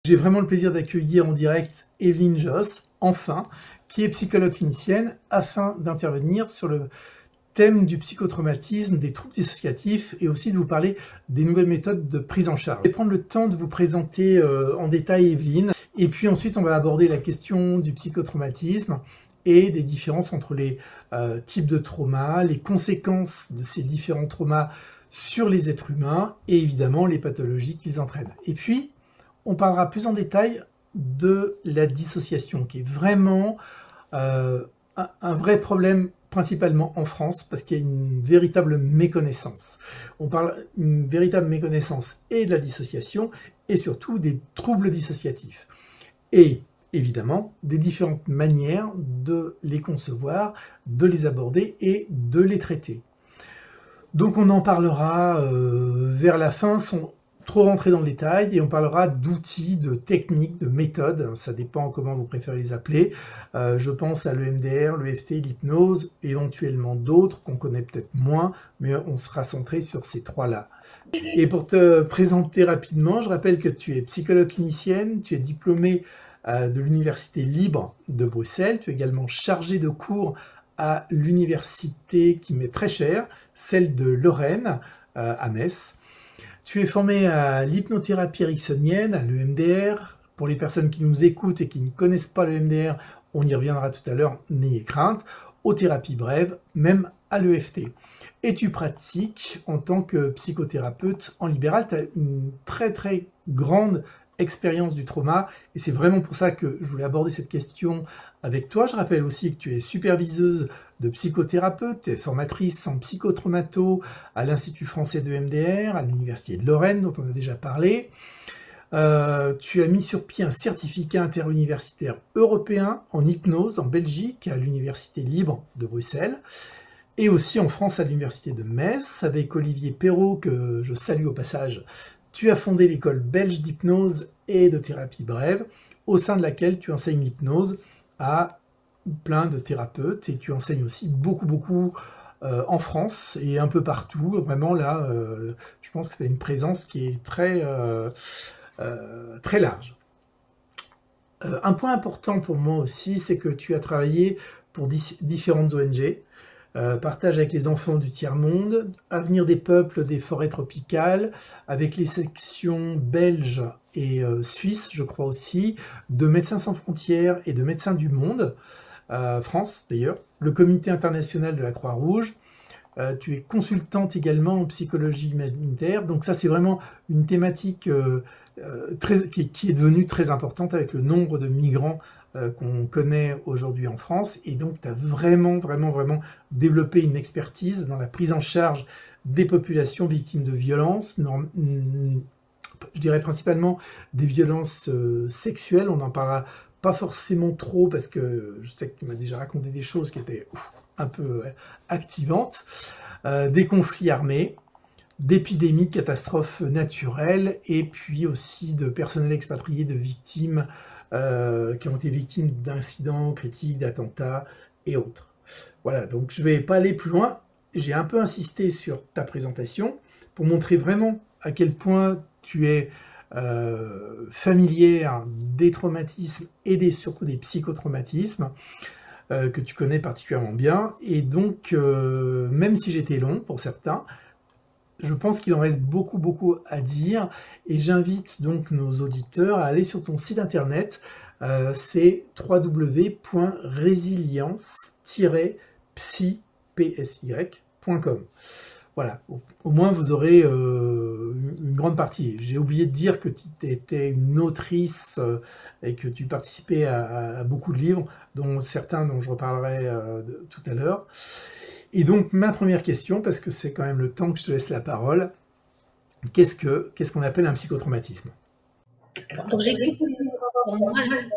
J'ai vraiment le plaisir d'accueillir en direct Evelyne Josse, enfin, qui est psychologue clinicienne, afin d'intervenir sur le thème du psychotraumatisme, des troubles dissociatifs et aussi de vous parler des nouvelles méthodes de prise en charge. Je vais prendre le temps de vous présenter en détail Evelyne, et puis ensuite on va aborder la question du psychotraumatisme et des différences entre les types de traumas, les conséquences de ces différents traumas sur les êtres humains et évidemment les pathologies qu'ils entraînent. Et puis, on parlera plus en détail de la dissociation, qui est vraiment un vrai problème, principalement en France, parce qu'il y a une véritable méconnaissance. On parle d'une véritable méconnaissance et de la dissociation, et surtout des troubles dissociatifs. Et évidemment, des différentes manières de les concevoir, de les aborder et de les traiter. Donc on en parlera vers la fin, sans trop rentrer dans le détail, et on parlera d'outils, de techniques, de méthodes, ça dépend comment vous préférez les appeler. Je pense à l'EMDR, l'EFT, l'hypnose, éventuellement d'autres qu'on connaît peut-être moins, mais on sera centré sur ces trois-là. Et pour te présenter rapidement, je rappelle que tu es psychologue clinicienne, tu es diplômée de l'Université libre de Bruxelles, tu es également chargée de cours à l'université qui m'est très chère, celle de Lorraine, à Metz. Tu es formé à l'hypnothérapie ericksonienne, à l'EMDR. Pour les personnes qui nous écoutent et qui ne connaissent pas l'EMDR, on y reviendra tout à l'heure, n'ayez crainte, aux thérapies brèves, même à l'EFT. Et tu pratiques en tant que psychothérapeute en libéral. Tu as une très très grande expérience du trauma, et c'est vraiment pour ça que je voulais aborder cette question avec toi. Je rappelle aussi que tu es superviseuse de psychothérapeute, tu es formatrice en psychotraumato à l'Institut français de MDR, à l'Université de Lorraine, dont on a déjà parlé. Tu as mis sur pied un certificat interuniversitaire européen en hypnose en Belgique, à l'Université libre de Bruxelles, et aussi en France à l'Université de Metz, avec Olivier Perrault, que je salue au passage. Tu as fondé l'école belge d'hypnose et de thérapie brève, au sein de laquelle tu enseignes l'hypnose à plein de thérapeutes, et tu enseignes aussi beaucoup en France et un peu partout. Vraiment là, je pense que tu as une présence qui est très large. Un point important pour moi aussi, c'est que tu as travaillé pour différentes ONG, Partage avec les enfants du tiers-monde, Avenir des peuples des forêts tropicales, avec les sections belges et suisses, je crois aussi, de Médecins sans frontières et de Médecins du monde, France d'ailleurs, le Comité international de la Croix-Rouge. Tu es consultante également en psychologie humanitaire, donc ça c'est vraiment une thématique qui est devenue très importante avec le nombre de migrants qu'on connaît aujourd'hui en France, et donc tu as vraiment développé une expertise dans la prise en charge des populations victimes de violences, je dirais principalement des violences sexuelles. On n'en parlera pas forcément trop parce que je sais que tu m'as déjà raconté des choses qui étaient un peu activantes, des conflits armés, d'épidémies, de catastrophes naturelles, et puis aussi de personnel expatrié, de victimes qui ont été victimes d'incidents critiques, d'attentats et autres. Voilà, donc je ne vais pas aller plus loin. J'ai un peu insisté sur ta présentation pour montrer vraiment à quel point tu es familière des traumatismes et surtout des psychotraumatismes que tu connais particulièrement bien. Et donc, même si j'étais long pour certains, je pense qu'il en reste beaucoup à dire, et j'invite donc nos auditeurs à aller sur ton site internet, c'est www.résilience-psy.com. Voilà, au moins vous aurez une grande partie. J'ai oublié de dire que tu étais une autrice et que tu participais à beaucoup de livres, dont certains dont je reparlerai tout à l'heure. Et donc, ma première question, parce que c'est quand même le temps que je te laisse la parole, qu'est-ce qu'on appelle un psychotraumatisme? Donc, j'explique pour moi,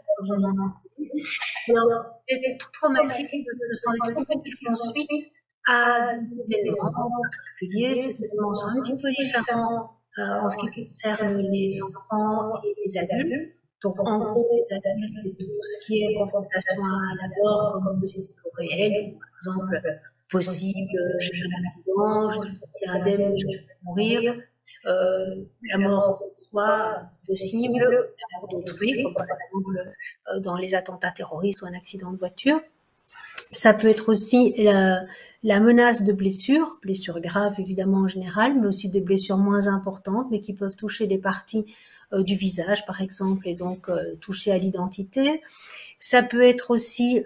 les traumatismes, ce sont les traumas qui font suite à des événements particuliers. C'est des dimensions un petit peu différentes en ce qui concerne les enfants et les adultes. Donc, en gros, les adultes, c'est tout ce qui est confrontation à la mort, comme le scénario réel, par exemple, possible, je fais un accident, je suis indemne, je vais mourir. la mort soit possible, la mort d'autrui, comme par exemple dans les attentats terroristes ou un accident de voiture. Ça peut être aussi la menace de blessures, blessures graves évidemment en général, mais aussi des blessures moins importantes, mais qui peuvent toucher des parties du visage par exemple, et donc toucher à l'identité. Ça peut être aussi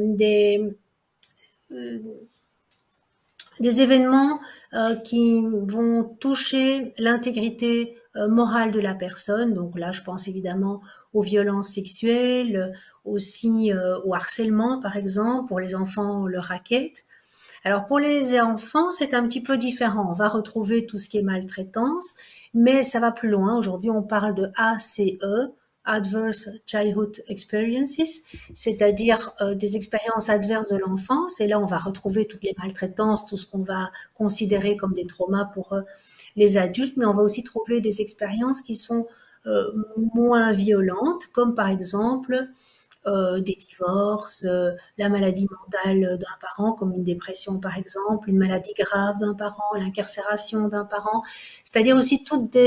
des événements qui vont toucher l'intégrité morale de la personne. Donc là, je pense évidemment aux violences sexuelles, aussi au harcèlement, par exemple, pour les enfants, le racket. Alors pour les enfants, c'est un petit peu différent. On va retrouver tout ce qui est maltraitance, mais ça va plus loin. Aujourd'hui, on parle de ACE, Adverse Childhood Experiences, c'est-à-dire des expériences adverses de l'enfance. Et là, on va retrouver toutes les maltraitances, tout ce qu'on va considérer comme des traumas pour les adultes, mais on va aussi trouver des expériences qui sont moins violentes, comme par exemple des divorces, la maladie mentale d'un parent, comme une dépression par exemple, une maladie grave d'un parent, l'incarcération d'un parent, c'est-à-dire aussi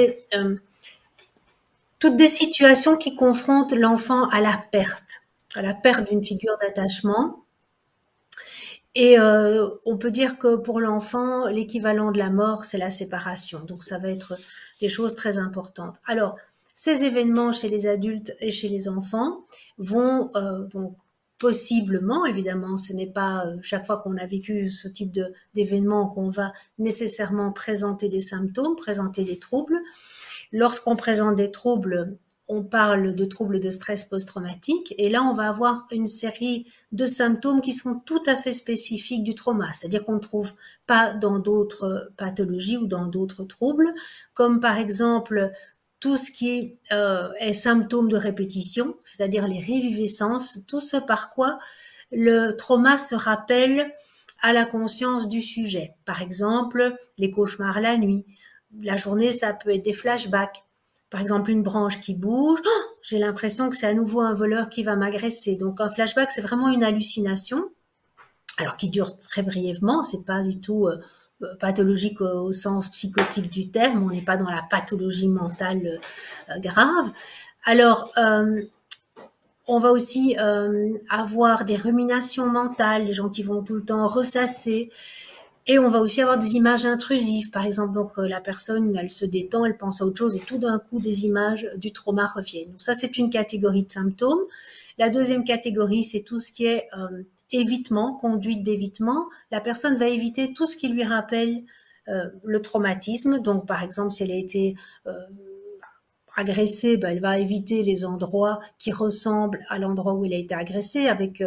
toutes des situations qui confrontent l'enfant à la perte d'une figure d'attachement. Et on peut dire que pour l'enfant, l'équivalent de la mort, c'est la séparation. Donc ça va être des choses très importantes. Alors, ces événements chez les adultes et chez les enfants vont donc possiblement, évidemment, ce n'est pas chaque fois qu'on a vécu ce type d'événement qu'on va nécessairement présenter des symptômes, présenter des troubles. Lorsqu'on présente des troubles, on parle de troubles de stress post-traumatique, et là, on va avoir une série de symptômes qui sont tout à fait spécifiques du trauma, c'est-à-dire qu'on ne trouve pas dans d'autres pathologies ou dans d'autres troubles, comme par exemple tout ce qui est symptômes de répétition, c'est-à-dire les réviviscences, tout ce par quoi le trauma se rappelle à la conscience du sujet. Par exemple, les cauchemars la nuit. La journée, ça peut être des flashbacks. Par exemple, une branche qui bouge, oh, j'ai l'impression que c'est à nouveau un voleur qui va m'agresser. Donc un flashback, c'est vraiment une hallucination, alors qui dure très brièvement, c'est pas du tout pathologique au sens psychotique du terme, on n'est pas dans la pathologie mentale grave. Alors, on va aussi avoir des ruminations mentales, les gens qui vont tout le temps ressasser. Et on va aussi avoir des images intrusives. Par exemple, donc la personne, elle se détend, elle pense à autre chose et tout d'un coup, des images du trauma reviennent. Donc ça, c'est une catégorie de symptômes. La deuxième catégorie, c'est tout ce qui est évitement, conduite d'évitement. La personne va éviter tout ce qui lui rappelle le traumatisme. Donc, par exemple, si elle a été agressée, ben, elle va éviter les endroits qui ressemblent à l'endroit où elle a été agressée. Avec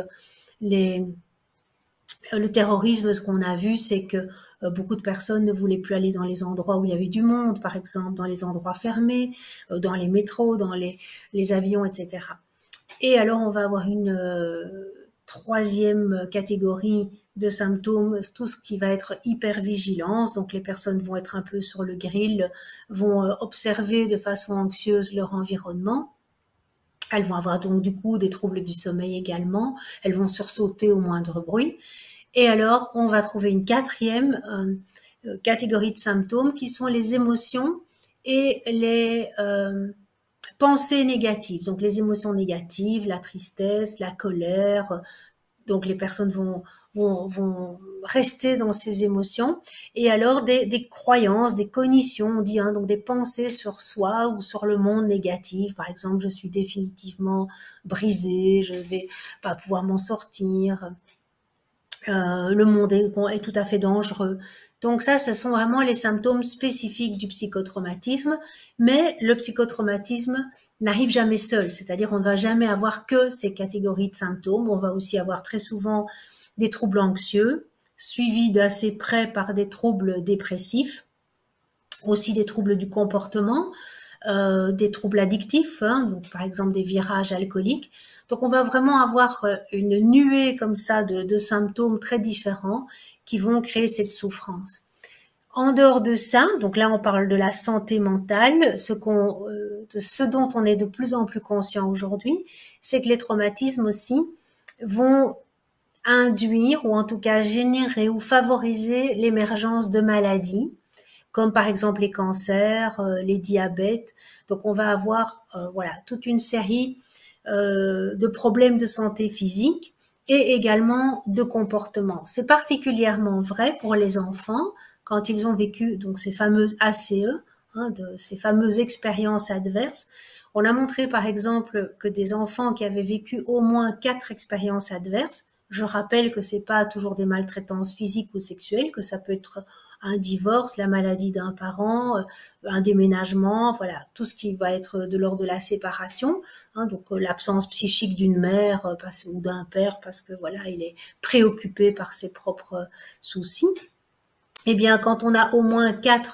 le terrorisme, ce qu'on a vu, c'est que beaucoup de personnes ne voulaient plus aller dans les endroits où il y avait du monde, par exemple dans les endroits fermés, dans les métros, dans les avions, etc. Et alors, on va avoir une troisième catégorie de symptômes, tout ce qui va être hypervigilance. Donc, les personnes vont être un peu sur le grill, vont observer de façon anxieuse leur environnement. Elles vont avoir donc du coup des troubles du sommeil également. Elles vont sursauter au moindre bruit. Et alors, on va trouver une quatrième catégorie de symptômes qui sont les émotions et les pensées négatives. Donc, les émotions négatives, la tristesse, la colère. Donc, les personnes vont rester dans ces émotions. Et alors, des croyances, des cognitions, on dit, hein, donc des pensées sur soi ou sur le monde négatif. Par exemple, je suis définitivement brisée, je ne vais pas pouvoir m'en sortir. Le monde est tout à fait dangereux. Donc ça, ce sont vraiment les symptômes spécifiques du psychotraumatisme, mais le psychotraumatisme n'arrive jamais seul, c'est-à-dire on ne va jamais avoir que ces catégories de symptômes, on va aussi avoir très souvent des troubles anxieux, suivis d'assez près par des troubles dépressifs, aussi des troubles du comportement, des troubles addictifs, hein, donc par exemple des virages alcooliques. Donc on va vraiment avoir une nuée comme ça de symptômes très différents qui vont créer cette souffrance. En dehors de ça, donc là on parle de la santé mentale, de ce dont on est de plus en plus conscient aujourd'hui, c'est que les traumatismes aussi vont induire ou en tout cas générer ou favoriser l'émergence de maladies, comme par exemple les cancers, les diabètes. Donc on va avoir voilà toute une série de problèmes de santé physique et également de comportement. C'est particulièrement vrai pour les enfants quand ils ont vécu donc ces fameuses ACE, ces fameuses expériences adverses. On a montré par exemple que des enfants qui avaient vécu au moins 4 expériences adverses, je rappelle que c'est pas toujours des maltraitances physiques ou sexuelles, que ça peut être un divorce, la maladie d'un parent, un déménagement, voilà, tout ce qui va être de l'ordre de la séparation, donc l'absence psychique d'une mère ou d'un père parce que voilà, il est préoccupé par ses propres soucis. Eh bien, quand on a au moins 4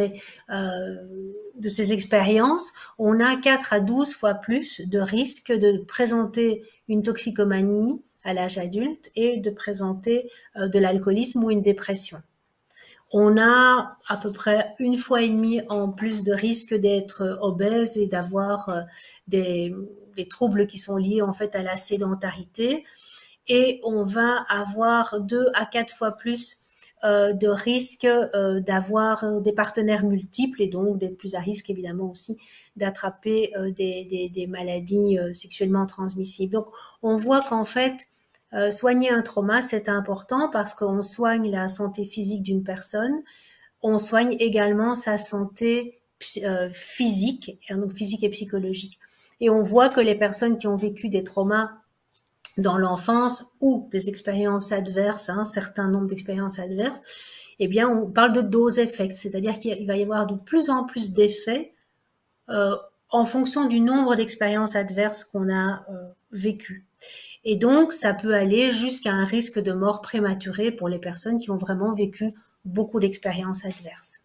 de ces expériences, on a 4 à 12 fois plus de risque de présenter une toxicomanie à l'âge adulte et de présenter de l'alcoolisme ou une dépression. On a à peu près 1,5 fois en plus de risque d'être obèse et d'avoir des troubles qui sont liés en fait à la sédentarité. Et on va avoir 2 à 4 fois plus de risque d'avoir des partenaires multiples et donc d'être plus à risque évidemment aussi d'attraper des maladies sexuellement transmissibles. Donc on voit qu'en fait soigner un trauma c'est important parce qu'on soigne la santé physique d'une personne, on soigne également sa santé physique, donc physique et psychologique. Et on voit que les personnes qui ont vécu des traumas dans l'enfance ou des expériences adverses, un certain nombre d'expériences adverses, eh bien, on parle de dose effect, c'est-à-dire qu'il va y avoir de plus en plus d'effets en fonction du nombre d'expériences adverses qu'on a vécues. Et donc, ça peut aller jusqu'à un risque de mort prématurée pour les personnes qui ont vraiment vécu beaucoup d'expériences adverses.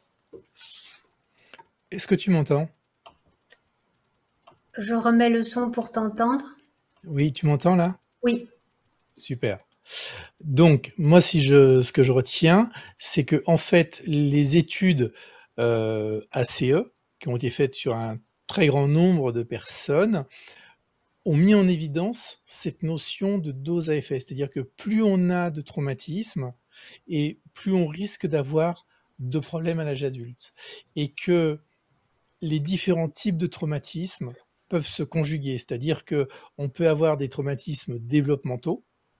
Est-ce que tu m'entends? Je remets le son pour t'entendre. Oui, tu m'entends là? Oui. Super. Donc, moi, ce que je retiens, c'est que en fait, les études ACE, qui ont été faites sur un très grand nombre de personnes, ont mis en évidence cette notion de dose à effet. C'est-à-dire que plus on a de traumatisme et plus on risque d'avoir de problèmes à l'âge adulte. Et que les différents types de traumatismes peuvent se conjuguer. C'est-à-dire qu'on peut avoir des traumatismes développementaux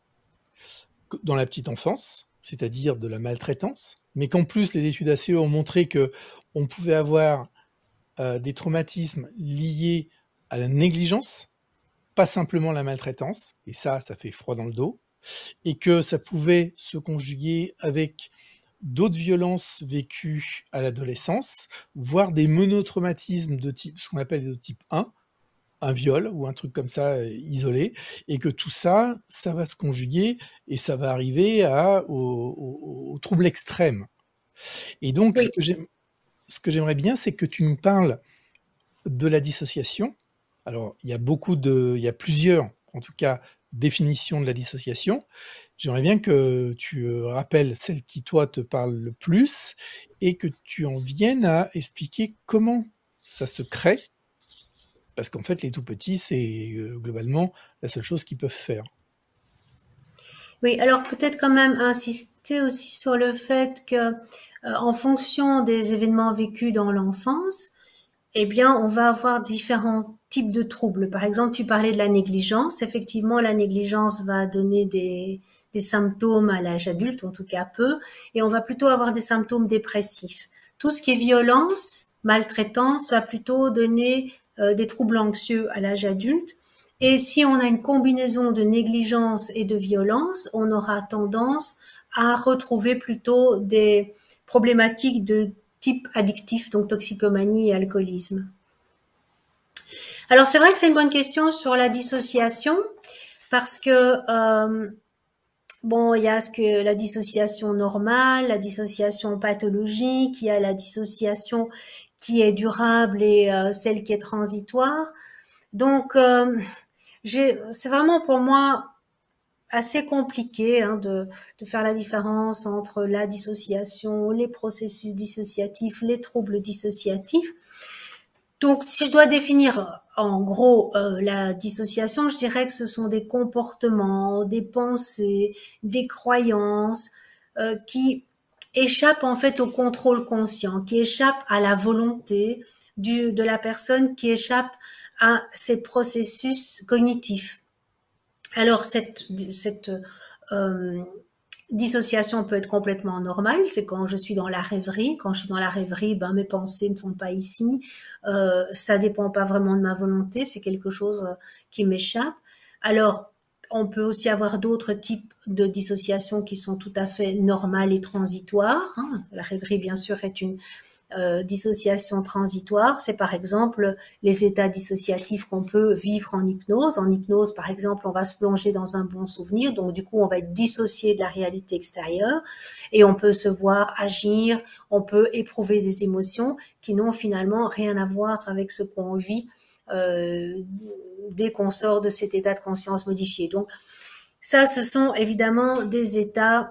dans la petite enfance, c'est-à-dire de la maltraitance, mais qu'en plus les études ACE ont montré qu'on pouvait avoir des traumatismes liés à la négligence, pas simplement la maltraitance, et ça fait froid dans le dos, et que ça pouvait se conjuguer avec d'autres violences vécues à l'adolescence, voire des monotraumatismes de type, ce qu'on appelle de type 1, un viol ou un truc comme ça isolé, et que tout ça, ça va se conjuguer et ça va arriver au trouble extrême. Et donc, Oui. ce que j'aimerais bien, c'est que tu me parles de la dissociation. Alors, il y a plusieurs, en tout cas, définitions de la dissociation. J'aimerais bien que tu rappelles celle qui, toi, te parle le plus et que tu en viennes à expliquer comment ça se crée. Parce qu'en fait, les tout petits, c'est globalement la seule chose qu'ils peuvent faire. Oui, alors peut-être quand même insister aussi sur le fait que, en fonction des événements vécus dans l'enfance, eh bien, on va avoir différents types de troubles. Par exemple, tu parlais de la négligence. Effectivement, la négligence va donner des symptômes à l'âge adulte, en tout cas peu, et on va plutôt avoir des symptômes dépressifs. Tout ce qui est violence, maltraitance, va plutôt donner des troubles anxieux à l'âge adulte. Et si on a une combinaison de négligence et de violence, on aura tendance à retrouver plutôt des problématiques de type addictif, donc toxicomanie et alcoolisme. Alors c'est vrai que c'est une bonne question sur la dissociation, parce que bon, il y a la dissociation normale, la dissociation pathologique, il y a la dissociation qui est durable et celle qui est transitoire. Donc c'est vraiment pour moi assez compliqué de faire la différence entre la dissociation, les processus dissociatifs, les troubles dissociatifs. Donc, si je dois définir en gros la dissociation, je dirais que ce sont des comportements, des pensées, des croyances qui échappe en fait au contrôle conscient, qui échappe à la volonté de la personne, qui échappe à ses processus cognitifs. Alors cette euh, dissociation peut être complètement normale, c'est quand je suis dans la rêverie. Quand je suis dans la rêverie, ben mes pensées ne sont pas ici, ça dépend pas vraiment de ma volonté, c'est quelque chose qui m'échappe. Alors on peut aussi avoir d'autres types de dissociation qui sont tout à fait normales et transitoires, hein. La rêverie, bien sûr, est une dissociation transitoire. C'est par exemple les états dissociatifs qu'on peut vivre en hypnose. En hypnose, par exemple, on va se plonger dans un bon souvenir, donc du coup, on va être dissocié de la réalité extérieure et on peut se voir agir, on peut éprouver des émotions qui n'ont finalement rien à voir avec ce qu'on vit dès qu'on sort de cet état de conscience modifié. Donc ça, ce sont évidemment des états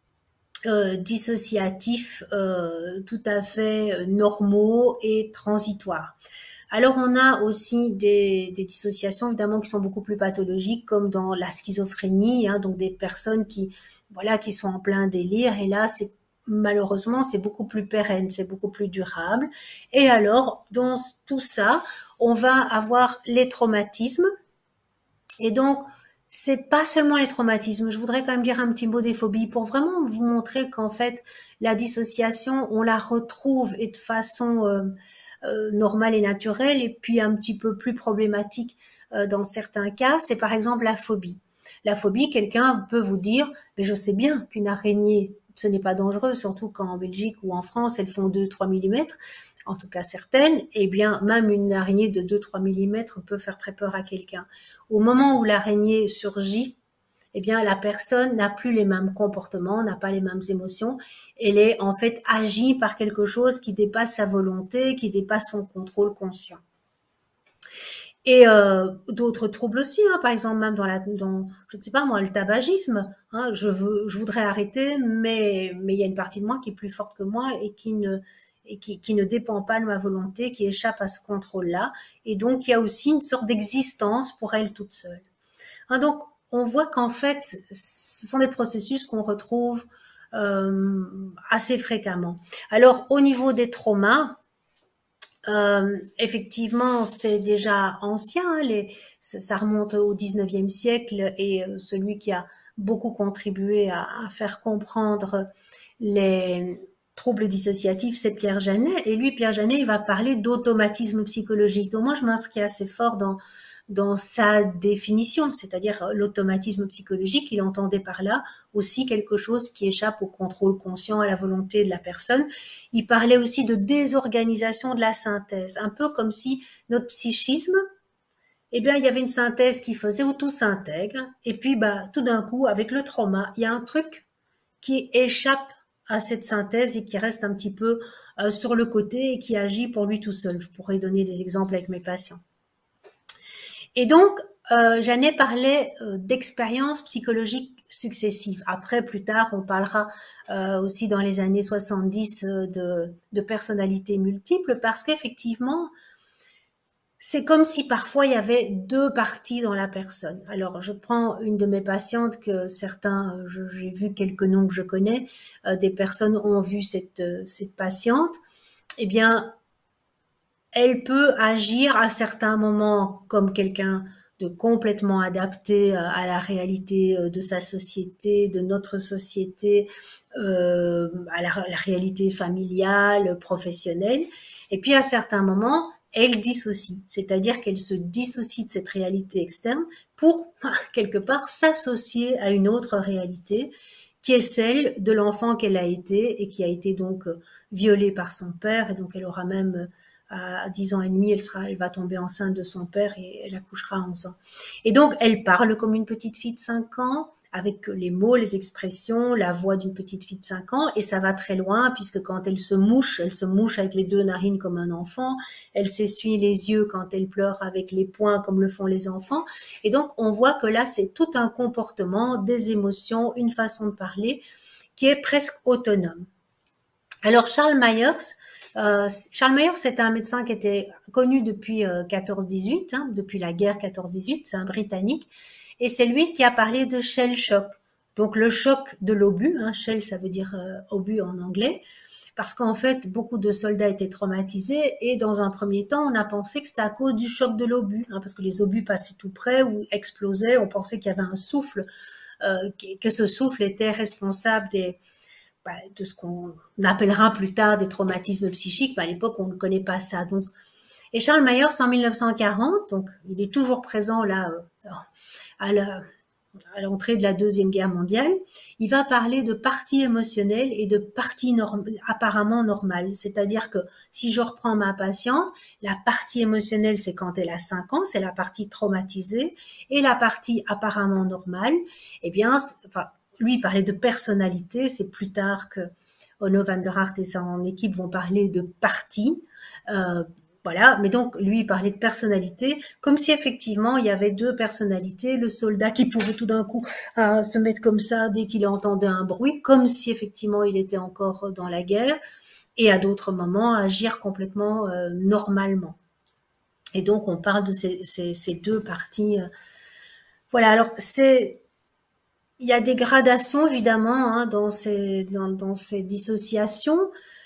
dissociatifs tout à fait normaux et transitoires. Alors on a aussi des dissociations évidemment qui sont beaucoup plus pathologiques, comme dans la schizophrénie, hein, donc des personnes qui voilà qui sont en plein délire, et là c'est malheureusement c'est beaucoup plus pérenne, c'est beaucoup plus durable. Et alors dans tout ça, on va avoir les traumatismes, et donc c'est pas seulement les traumatismes. Je voudrais quand même dire un petit mot des phobies pour vraiment vous montrer qu'en fait la dissociation on la retrouve et de façon normale et naturelle, et puis un petit peu plus problématique dans certains cas, c'est par exemple la phobie. La phobie, quelqu'un peut vous dire, mais je sais bien qu'une araignée, ce n'est pas dangereux, surtout quand en Belgique ou en France, elles font 2-3 millimètres, en tout cas certaines, et bien même une araignée de 2-3 millimètres peut faire très peur à quelqu'un. Au moment où l'araignée surgit, eh bien la personne n'a plus les mêmes comportements, n'a pas les mêmes émotions, elle est en fait agie par quelque chose qui dépasse sa volonté, qui dépasse son contrôle conscient. Et d'autres troubles aussi, hein, par exemple même dans je ne sais pas moi, le tabagisme, hein, je voudrais arrêter, mais il y a une partie de moi qui est plus forte que moi et qui ne dépend pas de ma volonté, qui échappe à ce contrôle-là, et donc il y a aussi une sorte d'existence pour elle toute seule. Hein, donc on voit qu'en fait, ce sont des processus qu'on retrouve assez fréquemment. Alors au niveau des traumas, effectivement, c'est déjà ancien, hein, ça remonte au 19e siècle, et celui qui a beaucoup contribué à faire comprendre les troubles dissociatifs, c'est Pierre Janet. Et lui, Pierre Janet, il va parler d'automatisme psychologique. Donc moi, je m'inscris assez fort dans sa définition, c'est-à-dire l'automatisme psychologique. Il entendait par là aussi quelque chose qui échappe au contrôle conscient, à la volonté de la personne. Il parlait aussi de désorganisation de la synthèse, un peu comme si notre psychisme, eh bien, il y avait une synthèse qui faisait où tout s'intègre, et puis bah tout d'un coup, avec le trauma, il y a un truc qui échappe à cette synthèse et qui reste un petit peu sur le côté et qui agit pour lui tout seul. Je pourrais donner des exemples avec mes patients. Et donc, Janet parlait d'expériences psychologiques successives. Après, plus tard, on parlera aussi dans les années 70 de personnalités multiples, parce qu'effectivement, c'est comme si parfois il y avait deux parties dans la personne. Alors, je prends une de mes patientes que certains, j'ai vu quelques noms que je connais, des personnes ont vu cette patiente. Eh bien, elle peut agir à certains moments comme quelqu'un de complètement adapté à la réalité de sa société, de notre société, à la réalité familiale, professionnelle. Et puis à certains moments, elle dissocie, c'est-à-dire qu'elle se dissocie de cette réalité externe pour, quelque part, s'associer à une autre réalité qui est celle de l'enfant qu'elle a été et qui a été donc violée par son père, et donc elle aura même à 10 ans et demi, elle va tomber enceinte de son père et elle accouchera à 11 ans. Et donc, elle parle comme une petite fille de 5 ans, avec les mots, les expressions, la voix d'une petite fille de 5 ans, et ça va très loin, puisque quand elle se mouche avec les deux narines comme un enfant, elle s'essuie les yeux quand elle pleure avec les poings comme le font les enfants, et donc on voit que là, c'est tout un comportement, des émotions, une façon de parler, qui est presque autonome. Alors, Charles Myers, c'est un médecin qui était connu depuis 14-18, hein, depuis la guerre 14-18, c'est un Britannique, et c'est lui qui a parlé de shell shock. Donc le choc de l'obus, hein, shell ça veut dire obus en anglais, parce qu'en fait beaucoup de soldats étaient traumatisés et dans un premier temps on a pensé que c'était à cause du choc de l'obus, hein, parce que les obus passaient tout près ou explosaient, on pensait qu'il y avait un souffle, que ce souffle était responsable de ce qu'on appellera plus tard des traumatismes psychiques, mais à l'époque on ne connaît pas ça. Donc, et Charles Myers en 1940, donc il est toujours présent là à l'entrée de la Deuxième Guerre mondiale, il va parler de parties émotionnelles et de parties apparemment normales. C'est-à-dire que si je reprends ma patiente, la partie émotionnelle, c'est quand elle a 5 ans, c'est la partie traumatisée, et la partie apparemment normale, eh bien, enfin, lui, il parlait de personnalité, c'est plus tard que Onno van der Hart et son équipe vont parler de parties, voilà, mais donc lui il parlait de personnalité, comme si effectivement il y avait deux personnalités, le soldat qui pouvait tout d'un coup se mettre comme ça dès qu'il entendait un bruit, comme si effectivement il était encore dans la guerre, et à d'autres moments agir complètement normalement. Et donc on parle de ces deux parties. Voilà, alors il y a des gradations évidemment hein, dans ces dissociations.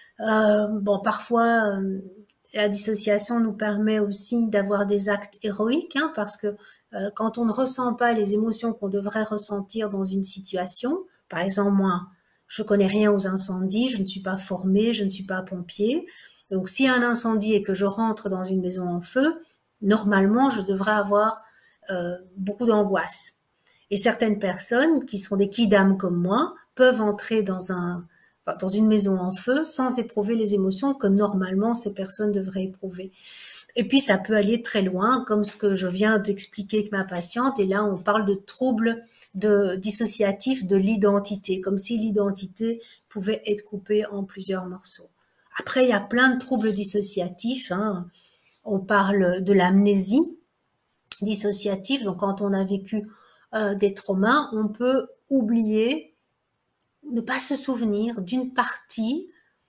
Bon, parfois la dissociation nous permet aussi d'avoir des actes héroïques, hein, parce que quand on ne ressent pas les émotions qu'on devrait ressentir dans une situation, par exemple moi, je connais rien aux incendies, je ne suis pas formée, je ne suis pas pompier, donc s'il y a un incendie et que je rentre dans une maison en feu, normalement je devrais avoir beaucoup d'angoisse. Et certaines personnes qui sont des quidam comme moi peuvent entrer dans une maison en feu sans éprouver les émotions que normalement ces personnes devraient éprouver. Et puis ça peut aller très loin, comme ce que je viens d'expliquer avec ma patiente, et là on parle de troubles dissociatifs de l'identité, comme si l'identité pouvait être coupée en plusieurs morceaux. Après, il y a plein de troubles dissociatifs, hein. On parle de l'amnésie dissociative, donc quand on a vécu des traumas, on peut oublier, ne pas se souvenir d'une partie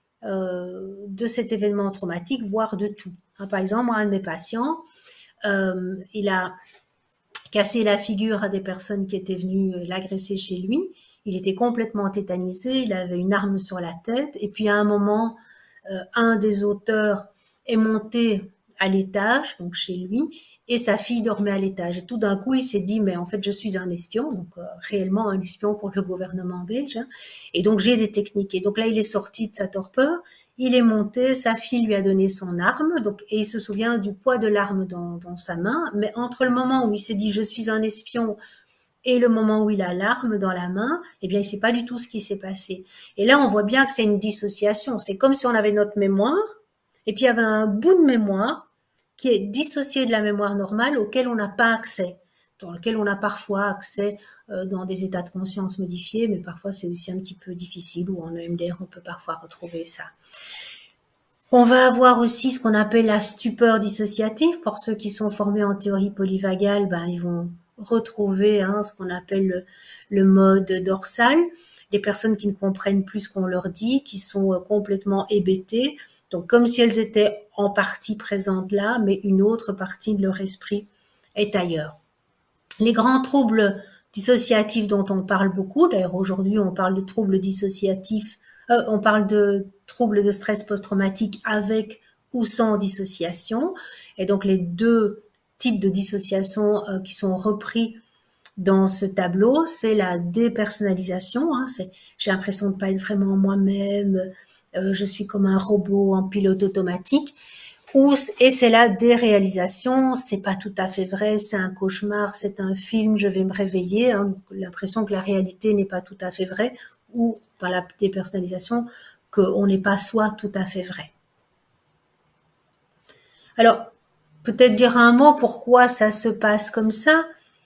de cet événement traumatique, voire de tout. Par exemple, moi, un de mes patients, il a cassé la figure à des personnes qui étaient venues l'agresser chez lui. Il était complètement tétanisé, il avait une arme sur la tête, et puis à un moment, un des auteurs est monté à l'étage, donc chez lui, et sa fille dormait à l'étage. Et tout d'un coup, il s'est dit, mais en fait, je suis un espion, donc réellement un espion pour le gouvernement belge, hein, et donc j'ai des techniques. Et donc là, il est sorti de sa torpeur, il est monté, sa fille lui a donné son arme, donc, et il se souvient du poids de l'arme dans sa main, mais entre le moment où il s'est dit, je suis un espion, et le moment où il a l'arme dans la main, eh bien, il sait pas du tout ce qui s'est passé. Et là, on voit bien que c'est une dissociation. C'est comme si on avait notre mémoire, et puis il y avait un bout de mémoire qui est dissocié de la mémoire normale auquel on n'a pas accès, dans lequel on a parfois accès dans des états de conscience modifiés, mais parfois c'est aussi un petit peu difficile, ou en EMDR on peut parfois retrouver ça. On va avoir aussi ce qu'on appelle la stupeur dissociative. Pour ceux qui sont formés en théorie polyvagale, ben, ils vont retrouver ce qu'on appelle le mode dorsal. Les personnes qui ne comprennent plus ce qu'on leur dit, qui sont complètement hébétées, donc comme si elles étaient en partie présentes là, mais une autre partie de leur esprit est ailleurs. Les grands troubles dissociatifs dont on parle beaucoup, d'ailleurs aujourd'hui on parle de troubles dissociatifs, on parle de troubles de stress post-traumatique avec ou sans dissociation, et donc les deux types de dissociation qui sont repris dans ce tableau, c'est la dépersonnalisation, j'ai l'impression de ne pas être vraiment moi-même, je suis comme un robot en pilote automatique, et c'est la déréalisation, c'est pas tout à fait vrai, c'est un cauchemar, c'est un film, je vais me réveiller, l'impression que la réalité n'est pas tout à fait vraie, ou dans la dépersonnalisation, qu'on n'est pas soi tout à fait vrai. Alors, peut-être dire un mot pourquoi ça se passe comme ça.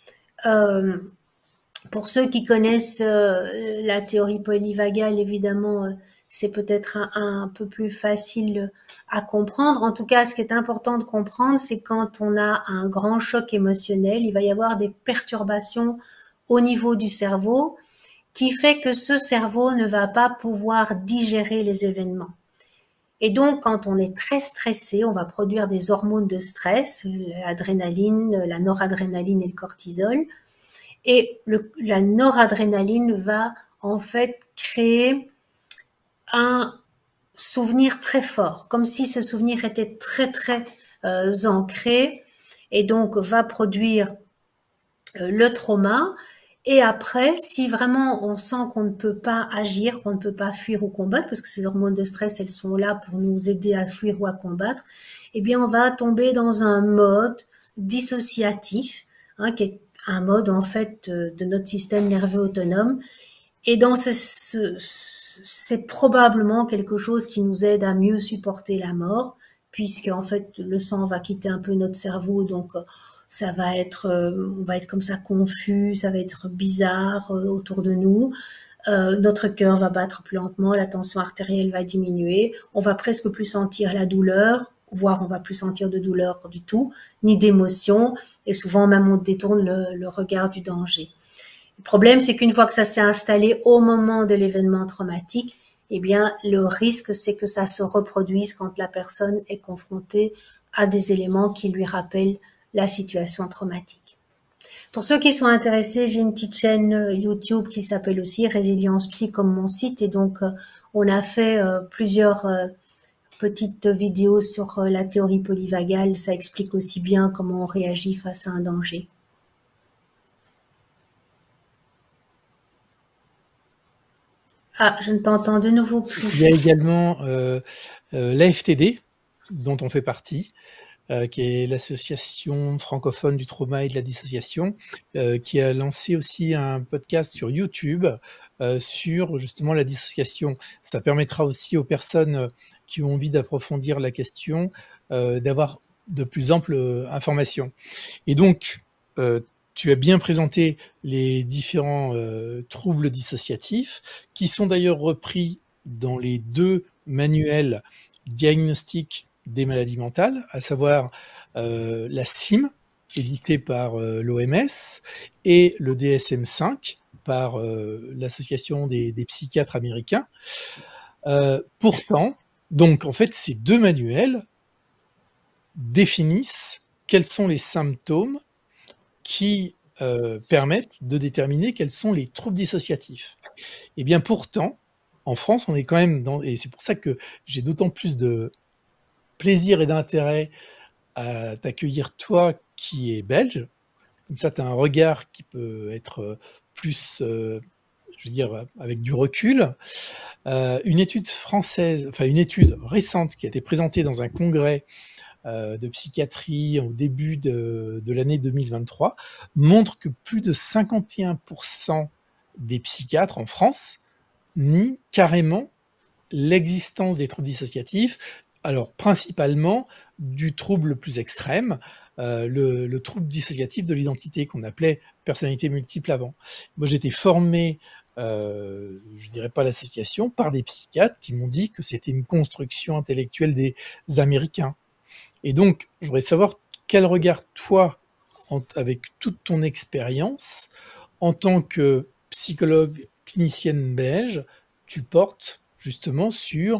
Pour ceux qui connaissent la théorie polyvagale, évidemment, c'est peut-être un peu plus facile à comprendre. En tout cas, ce qui est important de comprendre, c'est quand on a un grand choc émotionnel, il va y avoir des perturbations au niveau du cerveau qui fait que ce cerveau ne va pas pouvoir digérer les événements. Et donc, quand on est très stressé, on va produire des hormones de stress, l'adrénaline, la noradrénaline et le cortisol. et la noradrénaline va en fait créer un souvenir très fort, comme si ce souvenir était très très ancré, et donc va produire le trauma. Et après, si vraiment on sent qu'on ne peut pas agir, qu'on ne peut pas fuir ou combattre, parce que ces hormones de stress, elles sont là pour nous aider à fuir ou à combattre, eh bien, on va tomber dans un mode dissociatif, hein, qui est un mode en fait de notre système nerveux autonome. Et dans c'est probablement quelque chose qui nous aide à mieux supporter la mort, puisque en fait le sang va quitter un peu notre cerveau, donc ça va être, on va être comme ça confus, ça va être bizarre autour de nous. Notre cœur va battre plus lentement, la tension artérielle va diminuer, on va presque plus sentir la douleur, voire on va plus sentir de douleur du tout, ni d'émotion, et souvent même on détourne le regard du danger. Le problème, c'est qu'une fois que ça s'est installé au moment de l'événement traumatique, eh bien, le risque, c'est que ça se reproduise quand la personne est confrontée à des éléments qui lui rappellent la situation traumatique. Pour ceux qui sont intéressés, j'ai une petite chaîne YouTube qui s'appelle aussi Résilience Psy comme mon site, et donc on a fait plusieurs petites vidéos sur la théorie polyvagale. Ça explique aussi bien comment on réagit face à un danger. Ah, je ne t'entends de nouveau plus. Il y a également l'AFTD, dont on fait partie, qui est l'association francophone du trauma et de la dissociation, qui a lancé aussi un podcast sur YouTube sur justement la dissociation. Ça permettra aussi aux personnes qui ont envie d'approfondir la question d'avoir de plus amples informations. Et donc, tu as bien présenté les différents troubles dissociatifs, qui sont d'ailleurs repris dans les 2 manuels diagnostiques des maladies mentales, à savoir la CIM, édité par l'OMS, et le DSM-5 par l'association des psychiatres américains. Pourtant, donc en fait, ces 2 manuels définissent quels sont les symptômes qui permettent de déterminer quels sont les troubles dissociatifs. Et bien pourtant, en France, on est quand même dans, et c'est pour ça que j'ai d'autant plus de plaisir et d'intérêt à t'accueillir, toi qui es belge. Comme ça, tu as un regard qui peut être plus, je veux dire, avec du recul. Une étude française, enfin une étude récente qui a été présentée dans un congrès de psychiatrie au début de l'année 2023 montre que plus de 51% des psychiatres en France nient carrément l'existence des troubles dissociatifs, alors principalement du trouble le plus extrême, le trouble dissociatif de l'identité qu'on appelait personnalité multiple avant. Moi, j'étais formé, je dirais pas l'association, par des psychiatres qui m'ont dit que c'était une construction intellectuelle des Américains. Et donc, je voudrais savoir quel regard, toi, avec toute ton expérience, en tant que psychologue clinicienne belge, tu portes justement sur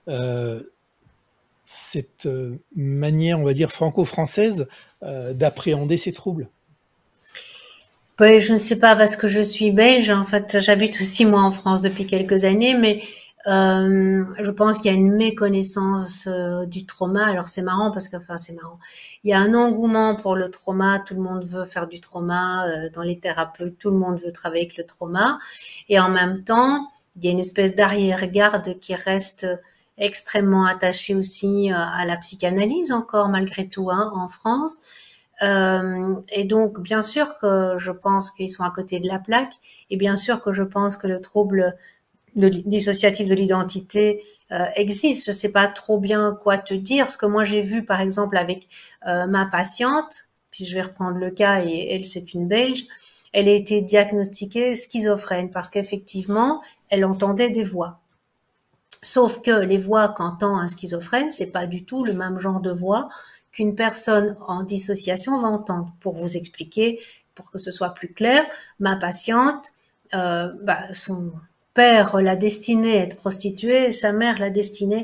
cette manière, on va dire, franco-française d'appréhender ces troubles. Ben, je ne sais pas parce que je suis belge. En fait, j'habite aussi moi en France depuis quelques années, mais je pense qu'il y a une méconnaissance du trauma. Alors c'est marrant parce que, enfin c'est marrant. Il y a un engouement pour le trauma. Tout le monde veut faire du trauma dans les thérapeutes. Tout le monde veut travailler avec le trauma. Et en même temps, il y a une espèce d'arrière-garde qui reste extrêmement attachée aussi à la psychanalyse encore malgré tout hein, en France. Et donc, bien sûr que je pense qu'ils sont à côté de la plaque, et bien sûr que je pense que le trouble dissociatif de l'identité existe. Je sais pas trop bien quoi te dire. Ce que moi j'ai vu, par exemple, avec ma patiente, puis je vais reprendre le cas, et elle, c'est une Belge, elle a été diagnostiquée schizophrène parce qu'effectivement, elle entendait des voix. Sauf que les voix qu'entend un schizophrène, c'est pas du tout le même genre de voix qu'une personne en dissociation va entendre. Pour vous expliquer, pour que ce soit plus clair, ma patiente, son père l'a destinée à être prostituée et sa mère l'a destinée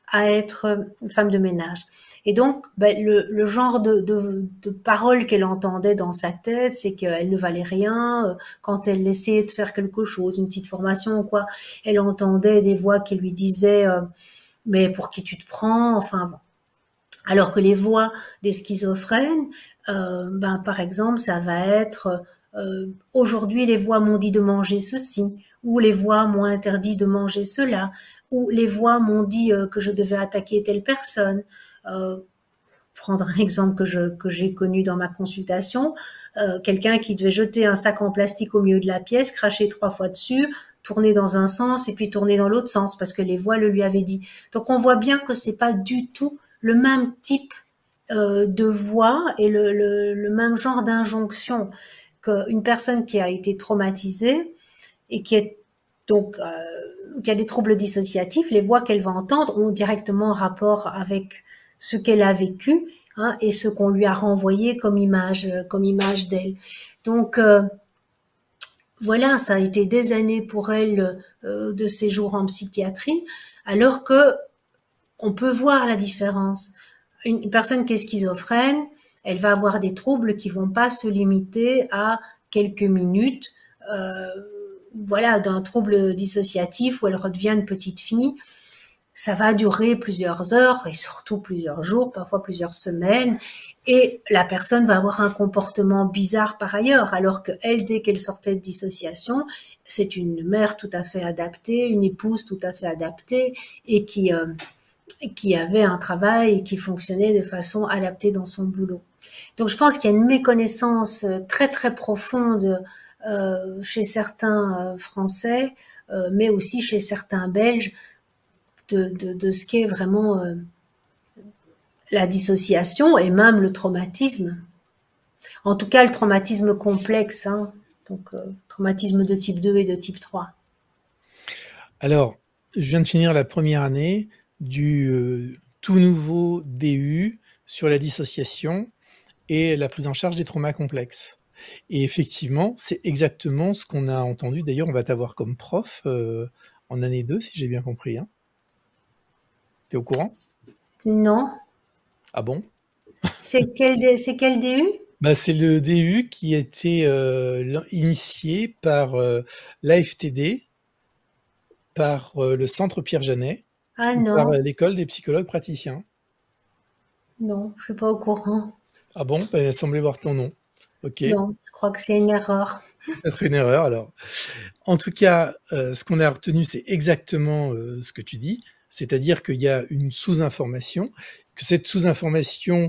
à être une femme de ménage. Et donc, ben, le genre de paroles qu'elle entendait dans sa tête, c'est qu'elle ne valait rien. Quand elle essayait de faire quelque chose, une petite formation ou quoi, elle entendait des voix qui lui disaient mais pour qui tu te prends, enfin bon. Alors que les voix des schizophrènes, ben, par exemple, ça va être aujourd'hui les voix m'ont dit de manger ceci, ou les voix m'ont interdit de manger cela, ou les voix m'ont dit que je devais attaquer telle personne. Euh, Prendre un exemple que j'ai connu dans ma consultation, quelqu'un qui devait jeter un sac en plastique au milieu de la pièce, cracher 3 fois dessus, tourner dans un sens et puis tourner dans l'autre sens parce que les voix le lui avaient dit. Donc on voit bien que c'est pas du tout le même type de voix et le même genre d'injonction qu'une personne qui a été traumatisée et qui est donc qui a des troubles dissociatifs, les voix qu'elle va entendre ont directement rapport avec ce qu'elle a vécu, hein, et ce qu'on lui a renvoyé comme image d'elle. Donc voilà, ça a été des années pour elle de séjour en psychiatrie, alors que on peut voir la différence. Une personne qui est schizophrène, elle va avoir des troubles qui vont pas se limiter à quelques minutes, euh, voilà, d'un trouble dissociatif où elle redevient une petite fille. Ça va durer plusieurs heures et surtout plusieurs jours, parfois plusieurs semaines, et la personne va avoir un comportement bizarre par ailleurs, alors que elle, dès qu'elle sortait de dissociation, c'est une mère tout à fait adaptée, une épouse tout à fait adaptée, et qui avait un travail qui fonctionnait de façon adaptée dans son boulot. Donc je pense qu'il y a une méconnaissance très très profonde chez certains Français, mais aussi chez certains Belges, de ce qu'est vraiment la dissociation et même le traumatisme. En tout cas, le traumatisme complexe, hein, donc traumatisme de type 2 et de type 3. Alors, je viens de finir la première année du tout nouveau DU sur la dissociation et la prise en charge des traumas complexes. Et effectivement, c'est exactement ce qu'on a entendu. D'ailleurs, on va t'avoir comme prof en année 2, si j'ai bien compris. Hein. T'es au courant? Non. Ah bon? C'est quel DU? Bah, c'est le DU qui a été initié par l'AFTD, par le Centre Pierre Janet Ah et par non, l'école des psychologues praticiens. non, je suis pas au courant. Ah bon? Bah, il a semblé voir ton nom. Ok, Non, je crois que c'est une erreur. peut-être une erreur alors. En tout cas, ce qu'on a retenu, c'est exactement ce que tu dis, c'est-à-dire qu'il y a une sous-information, que cette sous-information,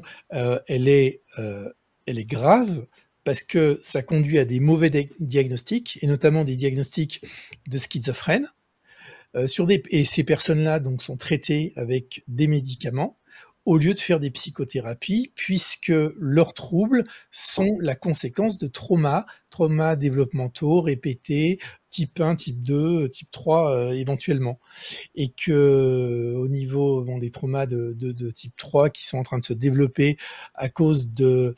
elle est grave parce que ça conduit à des mauvais diagnostics, et notamment des diagnostics de schizophrène. Et ces personnes-là donc sont traitées avec des médicaments au lieu de faire des psychothérapies, puisque leurs troubles sont la conséquence de traumas développementaux répétés, type 1, type 2, type 3 éventuellement. Et que au niveau des traumas de type 3 qui sont en train de se développer à cause de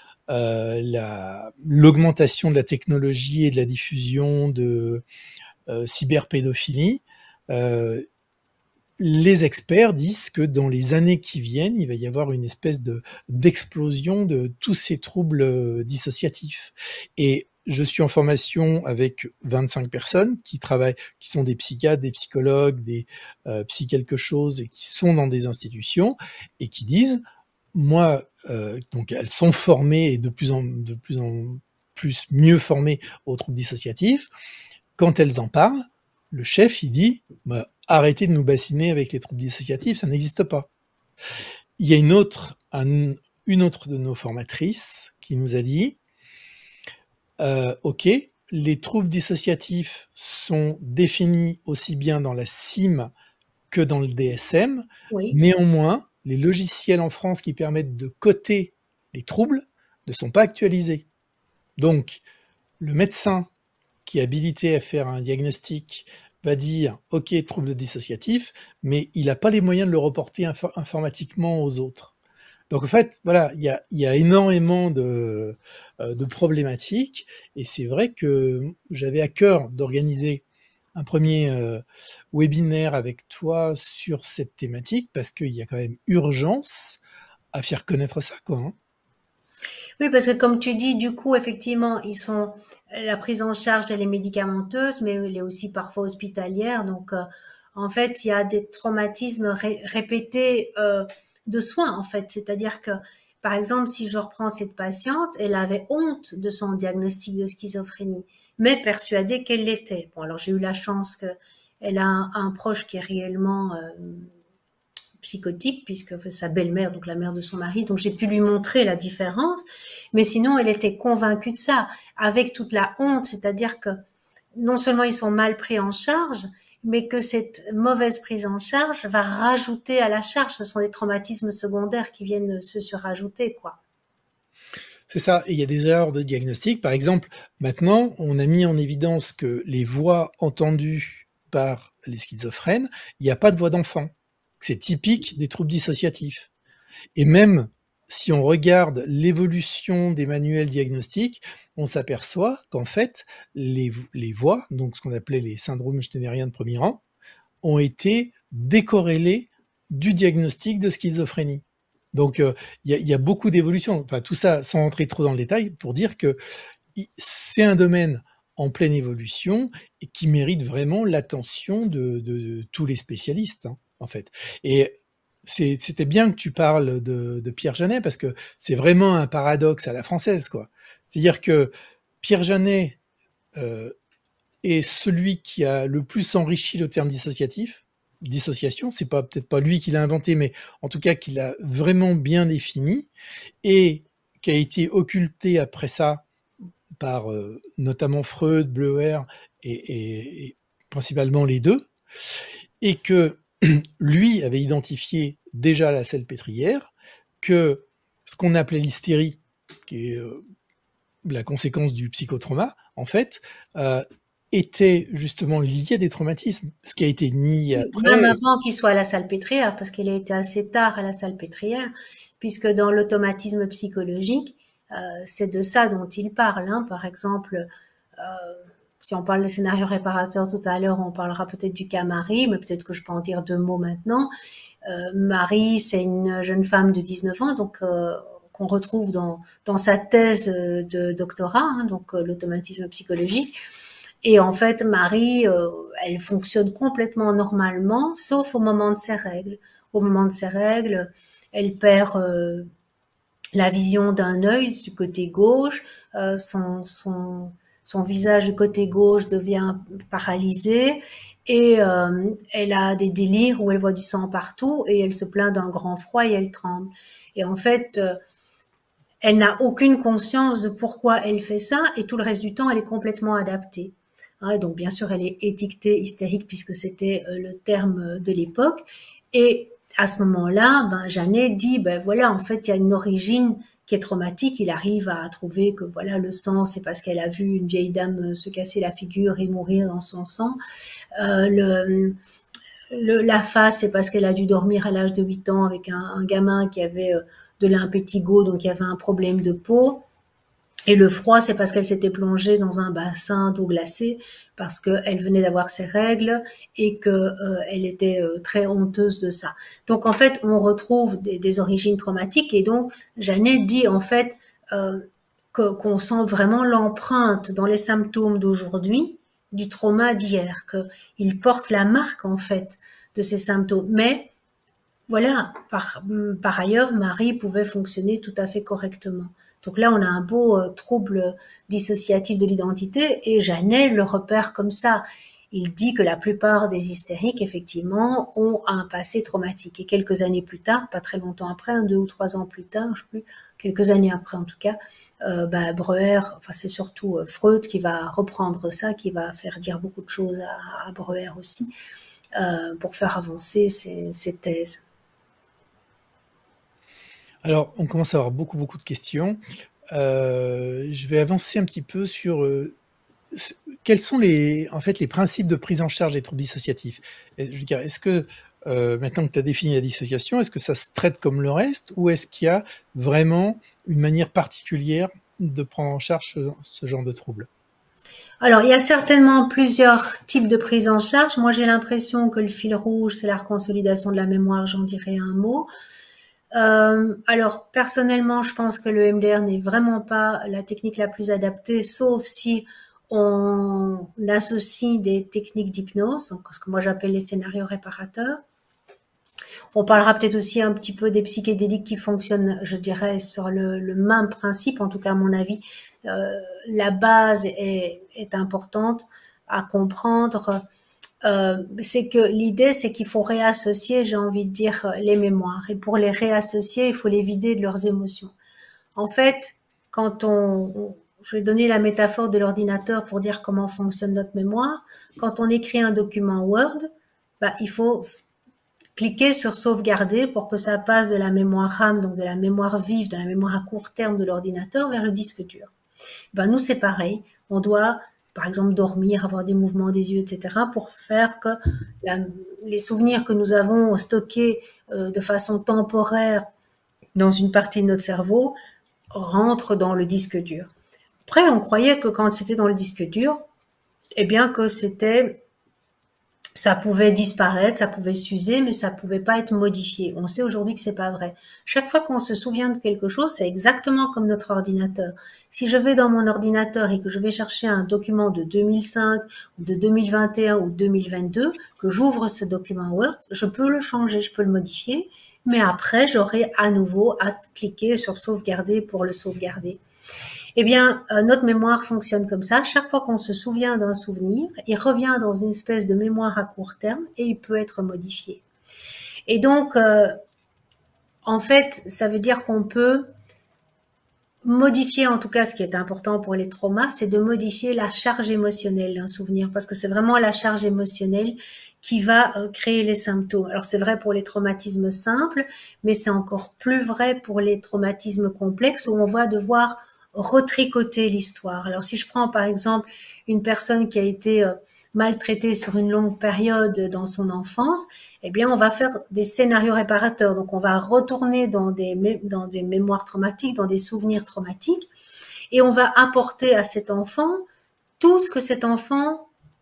l'augmentation de la technologie et de la diffusion de cyberpédophilie, euh, les experts disent que dans les années qui viennent, il va y avoir une espèce d'explosion de tous ces troubles dissociatifs. Et je suis en formation avec 25 personnes qui travaillent, qui sont des psychiatres, des psychologues, des psy quelque chose, et qui sont dans des institutions et qui disent, moi, donc elles sont formées et de plus en plus mieux formées aux troubles dissociatifs. Quand elles en parlent, le chef, il dit bah, arrêtez de nous bassiner avec les troubles dissociatifs, ça n'existe pas. Il y a une autre de nos formatrices qui nous a dit ok, les troubles dissociatifs sont définis aussi bien dans la CIM que dans le DSM. Oui. Néanmoins, les logiciels en France qui permettent de coter les troubles ne sont pas actualisés. Donc, le médecin qui est habilité à faire un diagnostic va dire ok, trouble dissociatif, mais il n'a pas les moyens de le reporter informatiquement aux autres. Donc en fait, voilà, il y a énormément de problématiques, et c'est vrai que j'avais à cœur d'organiser un premier webinaire avec toi sur cette thématique, parce qu'il y a quand même urgence à faire connaître ça, quoi. Hein. Oui, parce que comme tu dis, du coup, effectivement, la prise en charge, elle est médicamenteuse, mais elle est aussi parfois hospitalière. Donc, en fait, il y a des traumatismes répétés de soins, en fait. C'est-à-dire que, par exemple, si je reprends cette patiente, elle avait honte de son diagnostic de schizophrénie, mais persuadée qu'elle l'était. Bon, alors j'ai eu la chance que elle a un proche qui est réellement psychotique, puisque sa belle-mère, donc la mère de son mari, donc j'ai pu lui montrer la différence, mais sinon elle était convaincue de ça, avec toute la honte, c'est-à-dire que non seulement ils sont mal pris en charge, mais que cette mauvaise prise en charge va rajouter à la charge. Ce sont des traumatismes secondaires qui viennent se surajouter, quoi. C'est ça, et il y a des erreurs de diagnostic. Par exemple, maintenant, on a mis en évidence que les voix entendues par les schizophrènes, il n'y a pas de voix d'enfant. C'est typique des troubles dissociatifs. Et même si on regarde l'évolution des manuels diagnostiques, on s'aperçoit qu'en fait, les voix, donc ce qu'on appelait les syndromes schneideriens de premier rang, ont été décorrélés du diagnostic de schizophrénie. Donc, il y a beaucoup d'évolutions. Enfin, tout ça, sans entrer trop dans le détail, pour dire que c'est un domaine en pleine évolution et qui mérite vraiment l'attention de tous les spécialistes, hein, en fait. Et c'était bien que tu parles de Pierre Janet, parce que c'est vraiment un paradoxe à la française, quoi. C'est-à-dire que Pierre Janet est celui qui a le plus enrichi le terme dissociation, c'est peut-être pas lui qui l'a inventé, mais en tout cas qui l'a vraiment bien défini, et qui a été occulté après ça par notamment Freud, Bleuer et principalement les deux, et que lui avait identifié déjà la salpêtrière, que ce qu'on appelait l'hystérie, qui est la conséquence du psychotrauma, en fait, était justement lié à des traumatismes, ce qui a été nié Même après. avant qu'il soit à la salpêtrière, parce qu'il a été assez tard à la salpêtrière, puisque dans l'automatisme psychologique, c'est de ça dont il parle. Hein. Par exemple, si on parle des scénarios réparateurs tout à l'heure, on parlera peut-être du cas Marie, mais peut-être que je peux en dire 2 mots maintenant. Marie, c'est une jeune femme de 19 ans, donc qu'on retrouve dans sa thèse de doctorat, hein, donc l'automatisme psychologique. Et en fait, Marie, elle fonctionne complètement normalement, sauf au moment de ses règles. Au moment de ses règles, elle perd la vision d'un œil du côté gauche, son visage du côté gauche devient paralysé, et elle a des délires où elle voit du sang partout, et elle se plaint d'un grand froid et elle tremble. Et en fait, elle n'a aucune conscience de pourquoi elle fait ça, et tout le reste du temps, elle est complètement adaptée. Hein, donc bien sûr, elle est étiquetée hystérique puisque c'était le terme de l'époque. Et à ce moment-là, Janet dit, voilà, en fait, il y a une origine qui est traumatique. Il arrive à trouver que voilà, le sang, c'est parce qu'elle a vu une vieille dame se casser la figure et mourir dans son sang. La face, c'est parce qu'elle a dû dormir à l'âge de 8 ans avec un gamin qui avait de l'impétigo, donc il y avait un problème de peau. Et le froid, c'est parce qu'elle s'était plongée dans un bassin d'eau glacée, parce qu'elle venait d'avoir ses règles et qu'elle était très honteuse de ça. Donc en fait, on retrouve des origines traumatiques, et donc Janet dit en fait qu'on sent vraiment l'empreinte dans les symptômes d'aujourd'hui du trauma d'hier, qu'il porte la marque en fait de ces symptômes. Mais voilà, par ailleurs, Marie pouvait fonctionner tout à fait correctement. Donc là, on a un beau trouble dissociatif de l'identité, et Janet le repère comme ça. Il dit que la plupart des hystériques, effectivement, ont un passé traumatique. Et quelques années plus tard, pas très longtemps après, 2 ou 3 ans plus tard, je sais plus, quelques années après en tout cas, Breuer, enfin c'est surtout Freud qui va reprendre ça, qui va faire dire beaucoup de choses à Breuer aussi, pour faire avancer ses thèses. Alors, on commence à avoir beaucoup de questions. Je vais avancer un petit peu sur quels sont en fait, les principes de prise en charge des troubles dissociatifs. Je veux dire, est-ce que, maintenant que tu as défini la dissociation, est-ce que ça se traite comme le reste, ou est-ce qu'il y a vraiment une manière particulière de prendre en charge ce genre de troubles? Alors, il y a certainement plusieurs types de prise en charge. Moi, j'ai l'impression que le fil rouge, c'est la reconsolidation de la mémoire, j'en dirais un mot. Alors, personnellement, je pense que le MDR n'est vraiment pas la technique la plus adaptée, sauf si on associe des techniques d'hypnose, donc ce que moi j'appelle les scénarios réparateurs. On parlera peut-être aussi un petit peu des psychédéliques qui fonctionnent, je dirais, sur le même principe, en tout cas à mon avis. La base est importante à comprendre. C'est que l'idée, c'est qu'il faut réassocier, j'ai envie de dire, les mémoires. Et pour les réassocier, il faut les vider de leurs émotions. En fait, quand je vais donner la métaphore de l'ordinateur pour dire comment fonctionne notre mémoire. Quand on écrit un document Word, bah, il faut cliquer sur sauvegarder pour que ça passe de la mémoire RAM, donc de la mémoire vive, de la mémoire à court terme de l'ordinateur vers le disque dur. Ben, nous, c'est pareil. On doit, par exemple, dormir, avoir des mouvements des yeux, etc., pour faire que les souvenirs que nous avons stockés de façon temporaire dans une partie de notre cerveau rentrent dans le disque dur. Après, on croyait que quand c'était dans le disque dur, eh bien que ça pouvait disparaître, ça pouvait s'user, mais ça pouvait pas être modifié. On sait aujourd'hui que c'est pas vrai. Chaque fois qu'on se souvient de quelque chose, c'est exactement comme notre ordinateur. Si je vais dans mon ordinateur et que je vais chercher un document de 2005 ou de 2021 ou 2022, que j'ouvre ce document Word, je peux le changer, je peux le modifier, mais après, j'aurai à nouveau à cliquer sur sauvegarder pour le sauvegarder. Eh bien, notre mémoire fonctionne comme ça. Chaque fois qu'on se souvient d'un souvenir, il revient dans une espèce de mémoire à court terme et il peut être modifié. Et donc, en fait, ça veut dire qu'on peut modifier, en tout cas, ce qui est important pour les traumas, c'est de modifier la charge émotionnelle d'un souvenir, parce que c'est vraiment la charge émotionnelle qui va créer les symptômes. Alors c'est vrai pour les traumatismes simples, mais c'est encore plus vrai pour les traumatismes complexes où on va devoir retricoter l'histoire. Alors si je prends par exemple une personne qui a été maltraitée sur une longue période dans son enfance, eh bien on va faire des scénarios réparateurs. Donc on va retourner dans des mémoires traumatiques, dans des souvenirs traumatiques, et on va apporter à cet enfant tout ce que cet enfant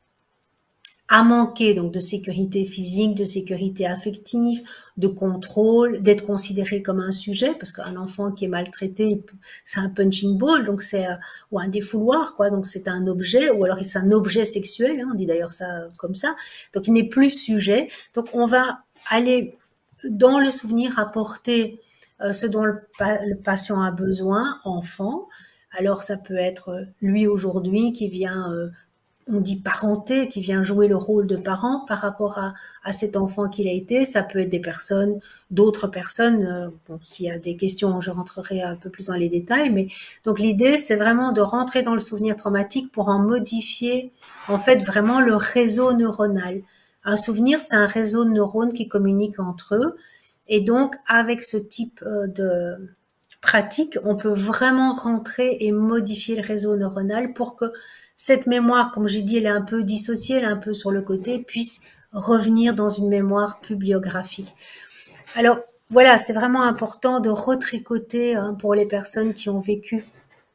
a manqué, donc de sécurité physique, de sécurité affective, de contrôle, d'être considéré comme un sujet, parce qu'un enfant qui est maltraité, c'est un punching ball, donc c'est ou un défouloir, quoi, donc c'est un objet, ou alors c'est un objet sexuel, hein, on dit d'ailleurs ça comme ça, donc il n'est plus sujet. Donc on va aller dans le souvenir apporter ce dont le patient a besoin, enfant. Alors ça peut être lui aujourd'hui qui vient on dit parenté, qui vient jouer le rôle de parent par rapport à cet enfant qu'il a été. Ça peut être des personnes, d'autres personnes. Bon, s'il y a des questions, je rentrerai un peu plus dans les détails. Mais donc l'idée, c'est vraiment de rentrer dans le souvenir traumatique pour en modifier, en fait, vraiment le réseau neuronal. Un souvenir, c'est un réseau de neurones qui communiquent entre eux. Et donc, avec ce type de pratique, on peut vraiment rentrer et modifier le réseau neuronal pour que cette mémoire, comme j'ai dit, elle est un peu dissociée, elle est un peu sur le côté, puisse revenir dans une mémoire plus biographique. Alors voilà, c'est vraiment important de retricoter pour les personnes qui ont vécu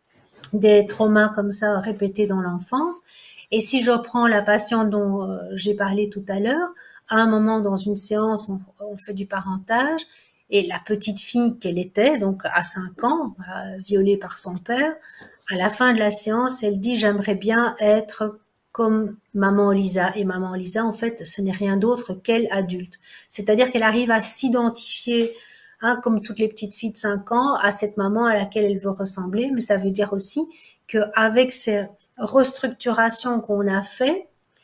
des traumas comme ça répétés dans l'enfance. Et si je reprends la patiente dont j'ai parlé tout à l'heure, à un moment dans une séance, on fait du parentage, et la petite fille qu'elle était, donc à 5 ans, violée par son père, à la fin de la séance, elle dit j'aimerais bien être comme maman Lisa. Et maman Lisa, en fait, ce n'est rien d'autre qu'elle adulte. C'est-à-dire qu'elle arrive à s'identifier, hein, comme toutes les petites filles de 5 ans, à cette maman à laquelle elle veut ressembler. Mais ça veut dire aussi qu'avec ces restructurations qu'on a fait,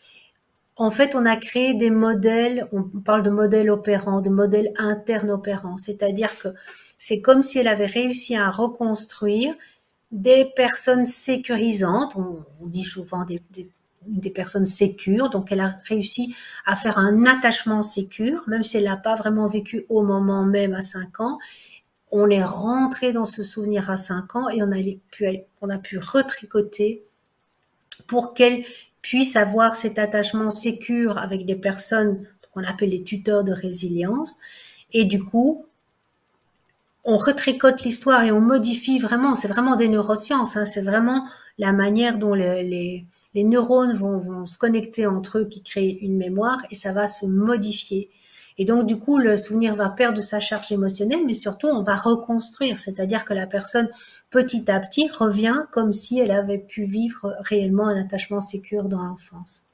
en fait, on a créé des modèles, on parle de modèles opérants, de modèles internes opérants. C'est-à-dire que c'est comme si elle avait réussi à reconstruire des personnes sécurisantes, on dit souvent des personnes sécures, donc elle a réussi à faire un attachement sécure, même si elle l'a pas vraiment vécu au moment même à 5 ans. On est rentré dans ce souvenir à 5 ans et on a pu retricoter pour qu'elle puisse avoir cet attachement sécure avec des personnes qu'on appelle les tuteurs de résilience. Et du coup, on retricote l'histoire et on modifie vraiment, c'est vraiment des neurosciences, hein, c'est vraiment la manière dont les neurones vont se connecter entre eux qui crée une mémoire et ça va se modifier. Et donc, du coup, le souvenir va perdre sa charge émotionnelle, mais surtout, on va reconstruire, c'est-à-dire que la personne, petit à petit, revient comme si elle avait pu vivre réellement un attachement sécure dans l'enfance.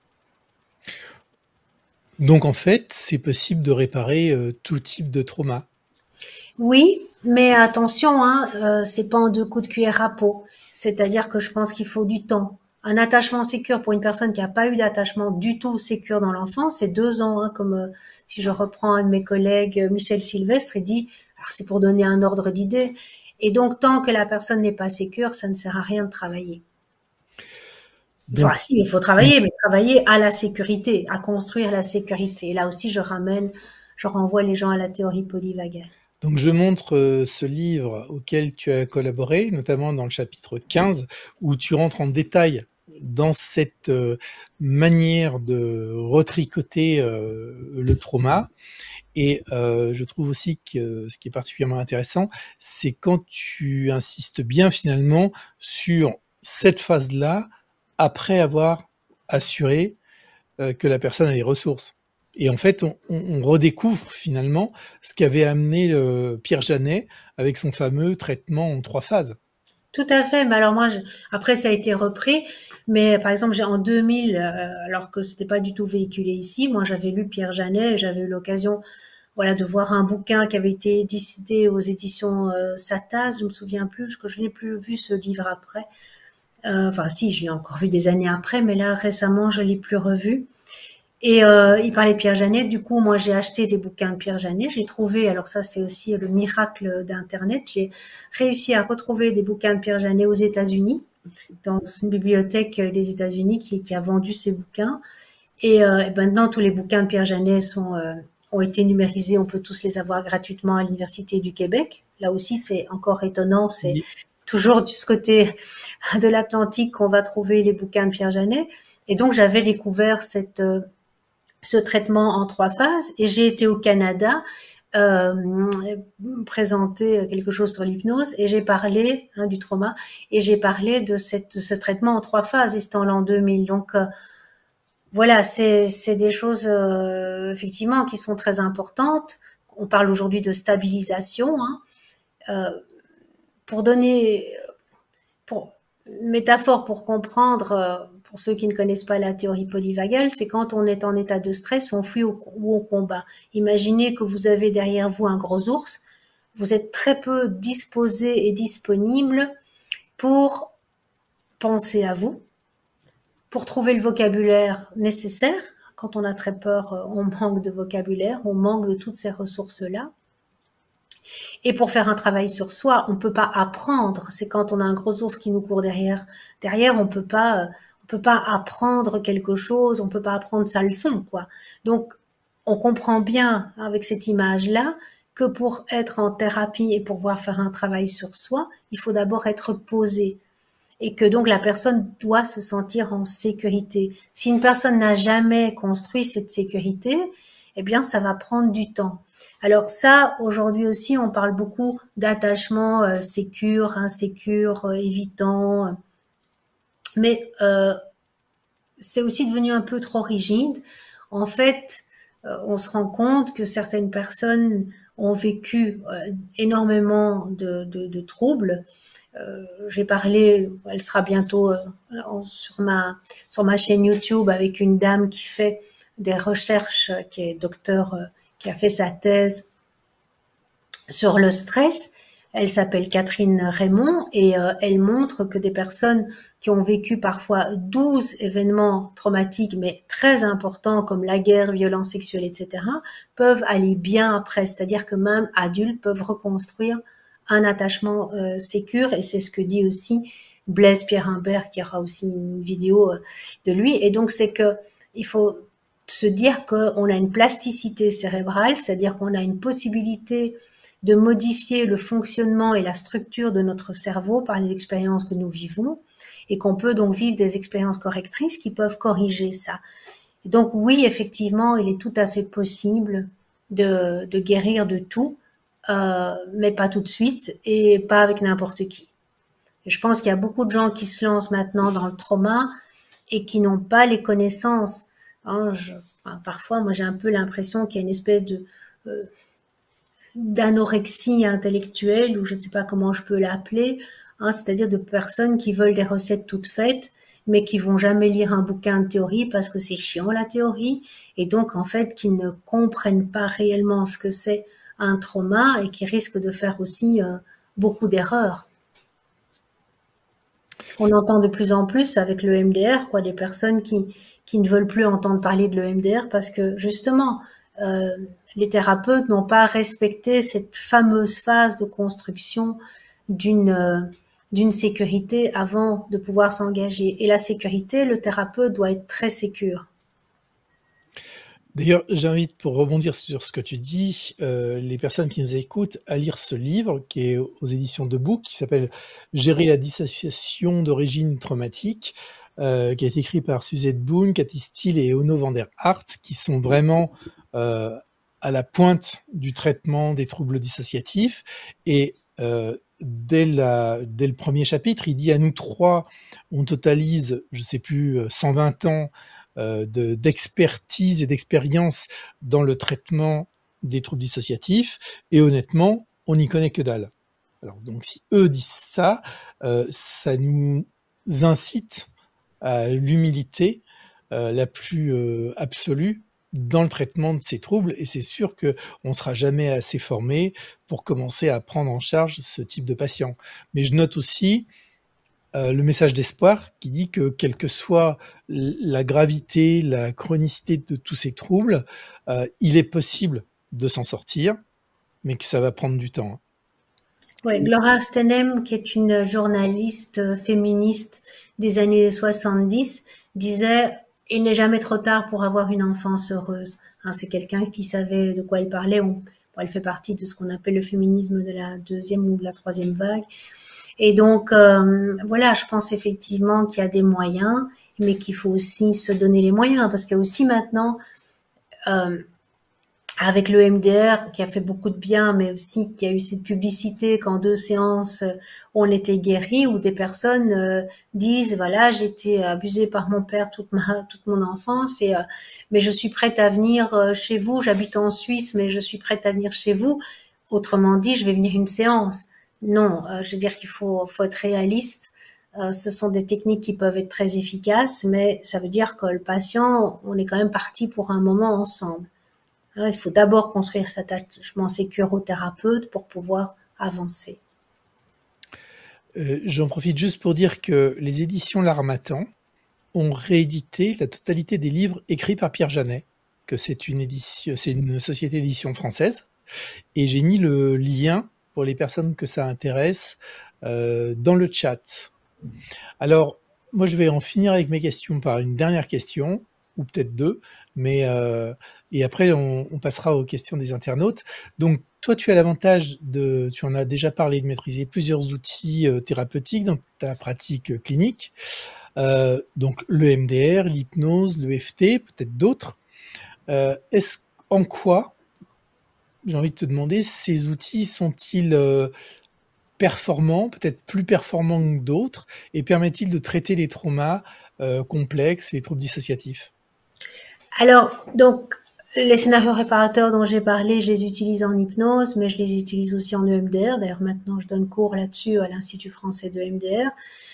Donc en fait, c'est possible de réparer tout type de trauma. Oui, mais attention, hein, c'est pas en 2 coups de cuillère à peau. C'est-à-dire que je pense qu'il faut du temps. Un attachement sécure pour une personne qui a pas eu d'attachement du tout sécure dans l'enfance, c'est 2 ans, hein, comme si je reprends un de mes collègues, Michel Sylvestre, il dit, alors c'est pour donner un ordre d'idée. Et donc, tant que la personne n'est pas sécure, ça ne sert à rien de travailler. Enfin, Donc, si, il faut travailler, mais travailler à la sécurité, à construire la sécurité. Et là aussi, je renvoie les gens à la théorie polyvagale. donc je montre ce livre auquel tu as collaboré, notamment dans le chapitre 15, où tu rentres en détail dans cette manière de retricoter le trauma. Et je trouve aussi que ce qui est particulièrement intéressant, c'est quand tu insistes bien finalement sur cette phase-là, après avoir assuré que la personne a les ressources. Et en fait, on redécouvre finalement ce qu'avait amené Pierre Janet avec son fameux traitement en 3 phases. Tout à fait. Mais alors moi, après ça a été repris, mais par exemple, j'ai en 2000, alors que c'était pas du tout véhiculé ici, moi j'avais lu Pierre Janet, et j'avais eu l'occasion, voilà, de voir un bouquin qui avait été édité aux éditions Satas. Je me souviens plus, parce que je n'ai plus vu ce livre après. Enfin, si, je l'ai encore vu des années après, mais là récemment, je l'ai plus revu. Et il parlait de Pierre Janet. Du coup, moi, j'ai acheté des bouquins de Pierre Janet. J'ai trouvé, alors ça, c'est aussi le miracle d'Internet. J'ai réussi à retrouver des bouquins de Pierre Janet aux États-Unis, dans une bibliothèque des États-Unis qui a vendu ces bouquins. Et maintenant, tous les bouquins de Pierre Janet ont été numérisés. On peut tous les avoir gratuitement à l'Université du Québec. Là aussi, c'est encore étonnant. C'est Oui. toujours de ce côté de l'Atlantique qu'on va trouver les bouquins de Pierre Janet. Et donc, j'avais découvert ce traitement en 3 phases et j'ai été au Canada présenter quelque chose sur l'hypnose et j'ai parlé du trauma et j'ai parlé de ce traitement en 3 phases et c'était en l'an 2000. Donc voilà, c'est des choses effectivement qui sont très importantes. On parle aujourd'hui de stabilisation, hein, pour donner pour métaphore pour comprendre, pour ceux qui ne connaissent pas la théorie polyvagale, c'est quand on est en état de stress, on fuit ou on combat. Imaginez que vous avez derrière vous un gros ours, vous êtes très peu disposé et disponible pour penser à vous, pour trouver le vocabulaire nécessaire. Quand on a très peur, on manque de vocabulaire, on manque de toutes ces ressources-là. Et pour faire un travail sur soi, on peut pas apprendre. C'est quand on a un gros ours qui nous court derrière. Derrière, on peut pas apprendre quelque chose. On peut pas apprendre sa leçon, quoi. Donc, on comprend bien avec cette image-là que pour être en thérapie et pour pouvoir faire un travail sur soi, il faut d'abord être posé. Et que donc la personne doit se sentir en sécurité. Si une personne n'a jamais construit cette sécurité, eh bien, ça va prendre du temps. Alors ça, aujourd'hui aussi, on parle beaucoup d'attachement sécure, insécure, évitant, mais c'est aussi devenu un peu trop rigide. En fait, on se rend compte que certaines personnes ont vécu énormément de troubles. J'ai parlé, elle sera bientôt sur ma chaîne YouTube avec une dame qui fait des recherches, qui est docteur, qui a fait sa thèse sur le stress. Elle s'appelle Catherine Raymond et elle montre que des personnes qui ont vécu parfois 12 événements traumatiques mais très importants comme la guerre, violence sexuelle, etc. peuvent aller bien après. C'est-à-dire que même adultes peuvent reconstruire un attachement sécure et c'est ce que dit aussi Blaise Pierre Humbert qui aura aussi une vidéo de lui. Et donc c'est que il faut se dire qu'on a une plasticité cérébrale, c'est-à-dire qu'on a une possibilité de modifier le fonctionnement et la structure de notre cerveau par les expériences que nous vivons et qu'on peut donc vivre des expériences correctrices qui peuvent corriger ça. Et donc oui, effectivement, il est tout à fait possible de guérir de tout mais pas tout de suite et pas avec n'importe qui. Je pense qu'il y a beaucoup de gens qui se lancent maintenant dans le trauma et qui n'ont pas les connaissances. Hein, parfois, moi, j'ai un peu l'impression qu'il y a une espèce euh, d'anorexie intellectuelle, ou je ne sais pas comment je peux l'appeler, hein, c'est-à-dire de personnes qui veulent des recettes toutes faites, mais qui vont jamais lire un bouquin de théorie parce que c'est chiant la théorie, et donc en fait qui ne comprennent pas réellement ce que c'est un trauma et qui risquent de faire aussi beaucoup d'erreurs. On entend de plus en plus avec le MDR, quoi, des personnes qui ne veulent plus entendre parler de l'EMDR parce que justement, euh, les thérapeutes n'ont pas respecté cette fameuse phase de construction d'une d'une sécurité avant de pouvoir s'engager. Et la sécurité, le thérapeute doit être très sécure. D'ailleurs, j'invite, pour rebondir sur ce que tu dis, les personnes qui nous écoutent à lire ce livre qui est aux éditions Debout, qui s'appelle Gérer la dissociation d'origine traumatique, qui a été écrit par Suzette Boone, Cathy Steele et Onno van der Hart, qui sont vraiment à la pointe du traitement des troubles dissociatifs. Et dès le premier chapitre, il dit à nous trois, on totalise, je ne sais plus, 120 ans d'expertise et d'expérience dans le traitement des troubles dissociatifs, et honnêtement, on n'y connaît que dalle. Alors, donc, si eux disent ça, ça nous incite à l'humilité la plus absolue dans le traitement de ces troubles, et c'est sûr qu'on ne sera jamais assez formé pour commencer à prendre en charge ce type de patient. Mais je note aussi le message d'espoir qui dit que quelle que soit la gravité, la chronicité de tous ces troubles, il est possible de s'en sortir, mais que ça va prendre du temps. Ouais, Gloria Steinem, qui est une journaliste féministe des années 70, disait il n'est jamais trop tard pour avoir une enfance heureuse. Hein, c'est quelqu'un qui savait de quoi elle parlait. Elle fait partie de ce qu'on appelle le féminisme de la deuxième ou de la troisième vague. Et donc, voilà, je pense effectivement qu'il y a des moyens, mais qu'il faut aussi se donner les moyens, parce qu'il y a aussi maintenant, avec le MDR, qui a fait beaucoup de bien, mais aussi qui a eu cette publicité qu'en 2 séances, on était guéri, où des personnes disent, voilà, j'ai été abusée par mon père toute mon enfance, et mais je suis prête à venir chez vous, j'habite en Suisse, mais je suis prête à venir chez vous. Autrement dit, je vais venir une séance. Non, je veux dire qu'il faut être réaliste. Ce sont des techniques qui peuvent être très efficaces, mais ça veut dire que le patient, on est quand même parti pour un moment ensemble. Il faut d'abord construire cet attachement sécure au thérapeute pour pouvoir avancer. J'en profite juste pour dire que les éditions L'Harmattan ont réédité la totalité des livres écrits par Pierre Janet, que c'est une société d'édition française, et j'ai mis le lien pour les personnes que ça intéresse dans le chat. Alors, moi, je vais en finir avec mes questions par une dernière question, ou peut-être deux, mais et après, on passera aux questions des internautes. Donc, toi, tu as l'avantage tu en as déjà parlé, de maîtriser plusieurs outils thérapeutiques dans ta pratique clinique. Donc, le MDR, l'hypnose, l'EFT, peut-être d'autres. En quoi, j'ai envie de te demander, ces outils sont-ils performants, peut-être plus performants que d'autres, et permettent-ils de traiter les traumas complexes et les troubles dissociatifs? Alors, donc, les scénarios réparateurs dont j'ai parlé, je les utilise en hypnose, mais je les utilise aussi en EMDR. D'ailleurs, maintenant, je donne cours là-dessus à l'Institut français de EMDR.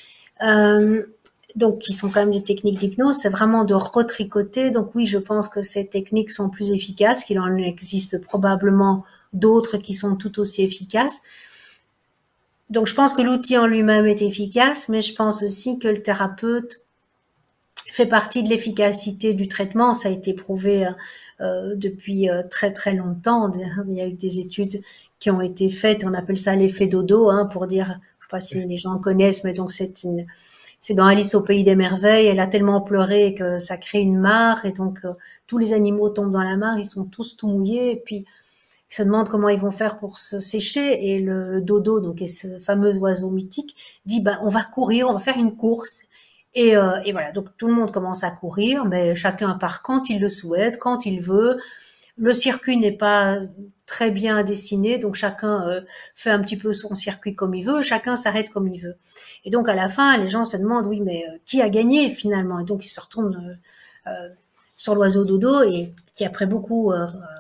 Donc, qui sont quand même des techniques d'hypnose. C'est vraiment de retricoter. Donc, oui, je pense que ces techniques sont plus efficaces, qu'il en existe probablement d'autres qui sont tout aussi efficaces. Donc, je pense que l'outil en lui-même est efficace, mais je pense aussi que le thérapeute fait partie de l'efficacité du traitement. Ça a été prouvé depuis très très longtemps. Il y a eu des études qui ont été faites. On appelle ça l'effet dodo, hein, pour dire, je ne sais pas si les gens connaissent, mais donc c'est dans Alice au pays des merveilles. Elle a tellement pleuré que ça crée une mare, et donc tous les animaux tombent dans la mare. Ils sont tous tout mouillés, et puis ils se demandent comment ils vont faire pour se sécher. Et le dodo, donc, est ce fameux oiseau mythique, dit, ben, on va courir, on va faire une course. Et voilà, donc tout le monde commence à courir, mais chacun part quand il le souhaite, quand il veut. Le circuit n'est pas très bien dessiné, donc chacun fait un petit peu son circuit comme il veut, chacun s'arrête comme il veut. Et donc à la fin, les gens se demandent, oui, mais qui a gagné finalement? Et donc ils se retournent sur l'oiseau dodo et qui après beaucoup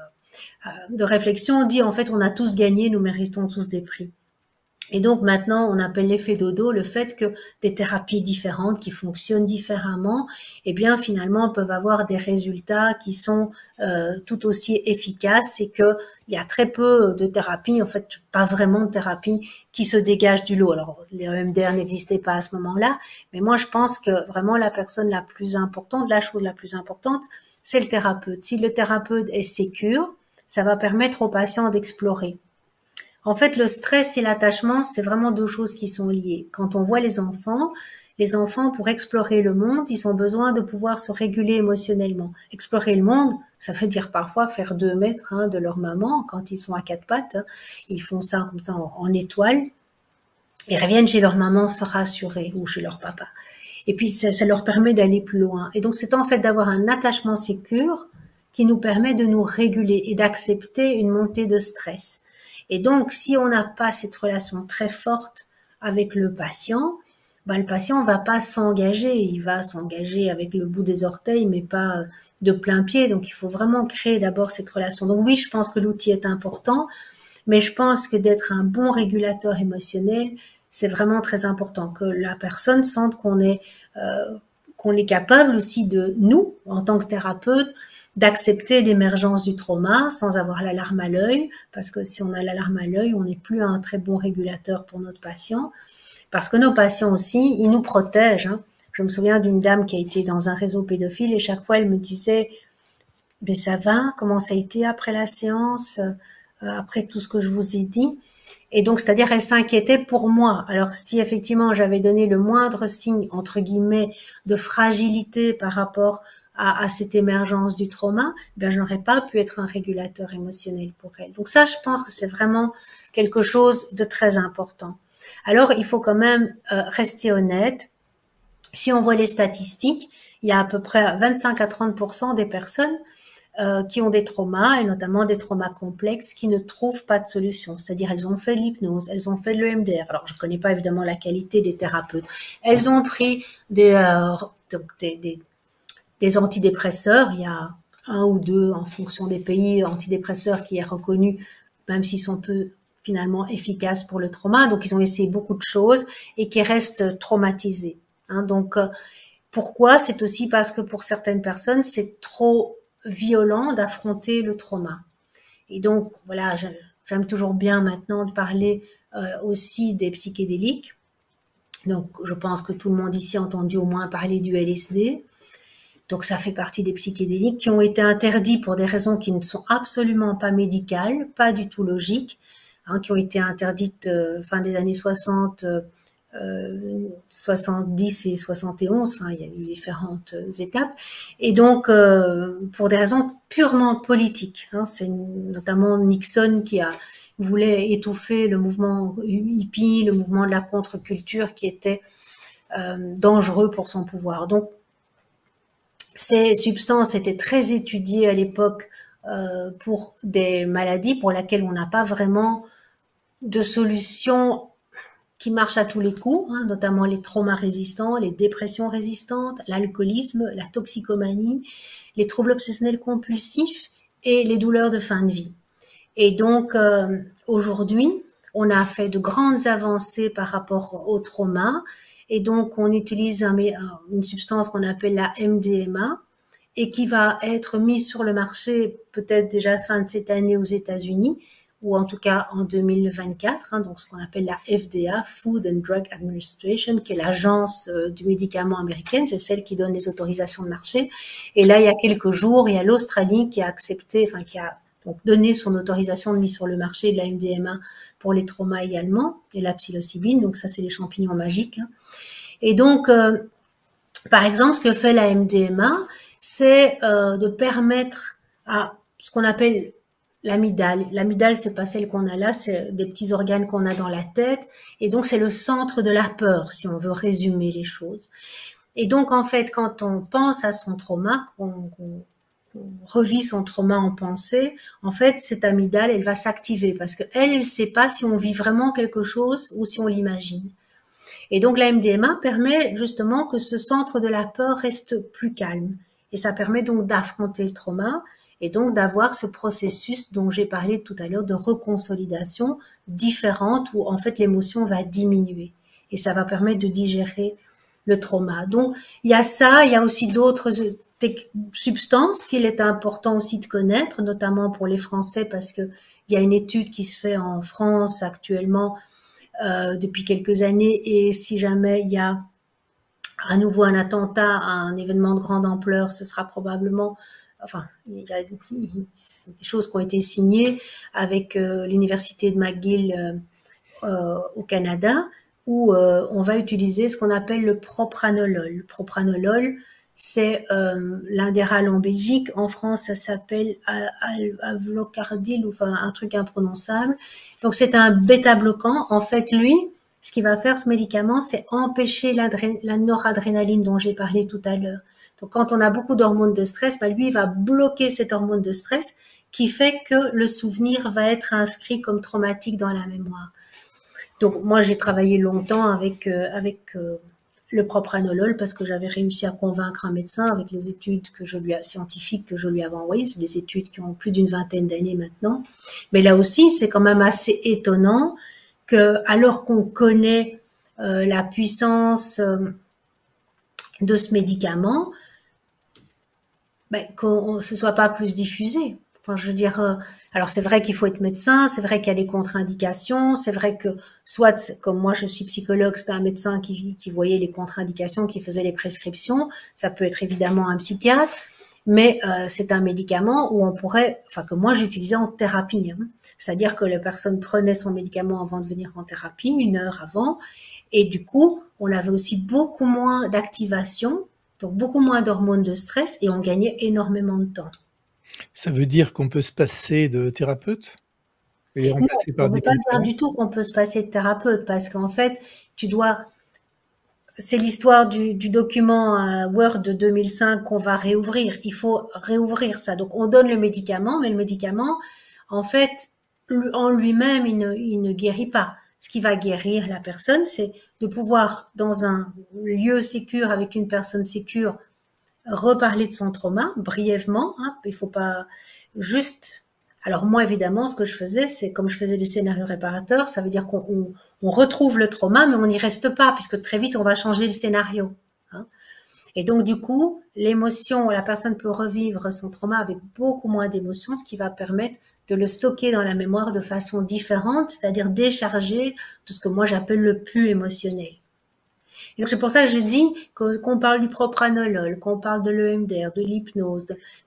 de réflexion dit en fait on a tous gagné, nous méritons tous des prix. Et donc maintenant, on appelle l'effet dodo le fait que des thérapies différentes qui fonctionnent différemment, eh bien finalement peuvent avoir des résultats qui sont tout aussi efficaces et que il y a très peu de thérapies, en fait pas vraiment de thérapies qui se dégagent du lot. Alors les EMDR n'existaient pas à ce moment-là, mais moi je pense que vraiment la personne la plus importante, la chose la plus importante, c'est le thérapeute. Si le thérapeute est sécure, ça va permettre aux patients d'explorer. En fait, le stress et l'attachement, c'est vraiment deux choses qui sont liées. Quand on voit les enfants, pour explorer le monde, ils ont besoin de pouvoir se réguler émotionnellement. Explorer le monde, ça veut dire parfois faire 2 mètres de leur maman quand ils sont à 4 pattes. Ils font ça comme ça en étoile. Ils reviennent chez leur maman se rassurer ou chez leur papa. Et puis, ça leur permet d'aller plus loin. Et donc, c'est en fait d'avoir un attachement sécure qui nous permet de nous réguler et d'accepter une montée de stress. Et donc, si on n'a pas cette relation très forte avec le patient, le patient va pas s'engager. Il va s'engager avec le bout des orteils, mais pas de plein pied. Donc, il faut vraiment créer d'abord cette relation. Donc oui, je pense que l'outil est important, mais je pense que d'être un bon régulateur émotionnel, c'est vraiment très important. Que la personne sente qu'on est capable aussi de nous, en tant que thérapeute, d'accepter l'émergence du trauma sans avoir la larme à l'œil, parce que si on a la larme à l'œil, on n'est plus un très bon régulateur pour notre patient, parce que nos patients aussi, ils nous protègent. Je me souviens d'une dame qui a été dans un réseau pédophile et chaque fois elle me disait « mais ça va, comment ça a été après la séance, après tout ce que je vous ai dit ?» Et donc, c'est-à-dire, elle s'inquiétait pour moi. Alors, si effectivement j'avais donné le moindre signe, entre guillemets, de fragilité par rapport à cette émergence du trauma, ben, je n'aurais pas pu être un régulateur émotionnel pour elle. Donc ça, je pense que c'est vraiment quelque chose de très important. Alors, il faut quand même rester honnête. Si on voit les statistiques, il y a à peu près 25 à 30% des personnes qui ont des traumas, et notamment des traumas complexes, qui ne trouvent pas de solution. C'est-à-dire, elles ont fait de l'hypnose, elles ont fait de l'EMDR. Alors, je ne connais pas évidemment la qualité des thérapeutes. Elles ont pris des antidépresseurs. Il y a 1 ou 2, en fonction des pays, antidépresseurs qui est reconnu, même s'ils sont peu finalement efficaces pour le trauma. Donc, ils ont essayé beaucoup de choses et qui restent traumatisés. Donc, pourquoi? C'est aussi parce que pour certaines personnes, c'est trop violent d'affronter le trauma. Et donc, voilà, j'aime toujours bien maintenant de parler aussi des psychédéliques. Donc, je pense que tout le monde ici a entendu au moins parler du LSD. Donc, ça fait partie des psychédéliques qui ont été interdits pour des raisons qui ne sont absolument pas médicales, pas du tout logiques, qui ont été interdites fin des années 60, 70 et 71, enfin il y a eu différentes étapes, et donc pour des raisons purement politiques. C'est notamment Nixon qui voulait étouffer le mouvement hippie, le mouvement de la contre-culture qui était dangereux pour son pouvoir. Donc ces substances étaient très étudiées à l'époque pour des maladies pour lesquelles on n'a pas vraiment de solution qui marche à tous les coups, notamment les traumas résistants, les dépressions résistantes, l'alcoolisme, la toxicomanie, les troubles obsessionnels compulsifs et les douleurs de fin de vie. Et donc, aujourd'hui, on a fait de grandes avancées par rapport au trauma, et donc on utilise une substance qu'on appelle la MDMA, et qui va être mise sur le marché peut-être déjà fin de cette année aux États-Unis, ou en tout cas en 2024, donc ce qu'on appelle la FDA, Food and Drug Administration, qui est l'agence du médicament américaine, c'est celle qui donne les autorisations de marché. Et là, il y a quelques jours, il y a l'Australie qui a accepté, qui a donc donné son autorisation de mise sur le marché de la MDMA pour les traumas également, et la psilocybine, donc ça c'est les champignons magiques. Et donc, par exemple, ce que fait la MDMA, c'est de permettre à ce qu'on appelle l'amygdale. L'amygdale, c'est pas celle qu'on a là, c'est des petits organes qu'on a dans la tête. Et donc, c'est le centre de la peur, si on veut résumer les choses. Et donc, en fait, quand on pense à son trauma, qu'on revit son trauma en pensée, en fait, cette amygdale, elle va s'activer parce qu'elle ne sait pas si on vit vraiment quelque chose ou si on l'imagine. Et donc la MDMA permet justement que ce centre de la peur reste plus calme. Et ça permet donc d'affronter le trauma et donc d'avoir ce processus dont j'ai parlé tout à l'heure de reconsolidation différente où en fait l'émotion va diminuer. Et ça va permettre de digérer le trauma. Donc il y a ça, il y a aussi d'autres substances qu'il est important aussi de connaître, notamment pour les Français parce que il y a une étude qui se fait en France actuellement depuis quelques années et si jamais il y a à nouveau un attentat, un événement de grande ampleur, ce sera probablement, enfin, il y a des choses qui ont été signées avec l'université de McGill au Canada où on va utiliser ce qu'on appelle le propranolol. Le propranolol, c'est l'Inderal en Belgique. En France, ça s'appelle avlocardyl, ou enfin un truc imprononçable. Donc c'est un bêta-bloquant. En fait, lui, ce qui va faire ce médicament, c'est empêcher la noradrénaline dont j'ai parlé tout à l'heure. Donc quand on a beaucoup d'hormones de stress, bah, lui, il va bloquer cette hormone de stress qui fait que le souvenir va être inscrit comme traumatique dans la mémoire. Donc moi j'ai travaillé longtemps avec le propranolol parce que j'avais réussi à convaincre un médecin avec les études scientifiques que je lui avais envoyées. C'est des études qui ont plus d'une vingtaine d'années maintenant. Mais là aussi c'est quand même assez étonnant que alors qu'on connaît la puissance de ce médicament, qu'on se soit pas plus diffusé. Enfin, je veux dire, alors c'est vrai qu'il faut être médecin, c'est vrai qu'il y a des contre-indications, c'est vrai que soit, comme moi je suis psychologue, c'était un médecin qui voyait les contre-indications, qui faisait les prescriptions, ça peut être évidemment un psychiatre, mais c'est un médicament où on pourrait, enfin que moi j'utilisais en thérapie, hein. C'est-à-dire que la personne prenait son médicament avant de venir en thérapie, 1 heure avant, et du coup on avait aussi beaucoup moins d'activation, donc beaucoup moins d'hormones de stress, et on gagnait énormément de temps. Ça veut dire qu'on peut se passer de thérapeute et les Non, remplacer on par ne des peut pas dire médicaments? du tout qu'on peut se passer de thérapeute parce qu'en fait, tu dois, c'est l'histoire du document Word de 2005 qu'on va réouvrir. Il faut réouvrir ça. Donc, on donne le médicament, mais le médicament, en fait, en lui-même, il ne guérit pas. Ce qui va guérir la personne, c'est de pouvoir, dans un lieu sécure avec une personne sécure, reparler de son trauma brièvement. Hein, il faut pas juste. Alors moi, évidemment, ce que je faisais, c'est comme je faisais des scénarios réparateurs, ça veut dire qu'on retrouve le trauma, mais on n'y reste pas, puisque très vite, on va changer le scénario. Hein. Et donc, du coup, l'émotion, la personne peut revivre son trauma avec beaucoup moins d'émotions, ce qui va permettre de le stocker dans la mémoire de façon différente, c'est-à-dire décharger tout ce que moi j'appelle le plus émotionnel. Et donc c'est pour ça que je dis qu'on parle du propranolol, qu'on parle de l'EMDR, de l'hypnose,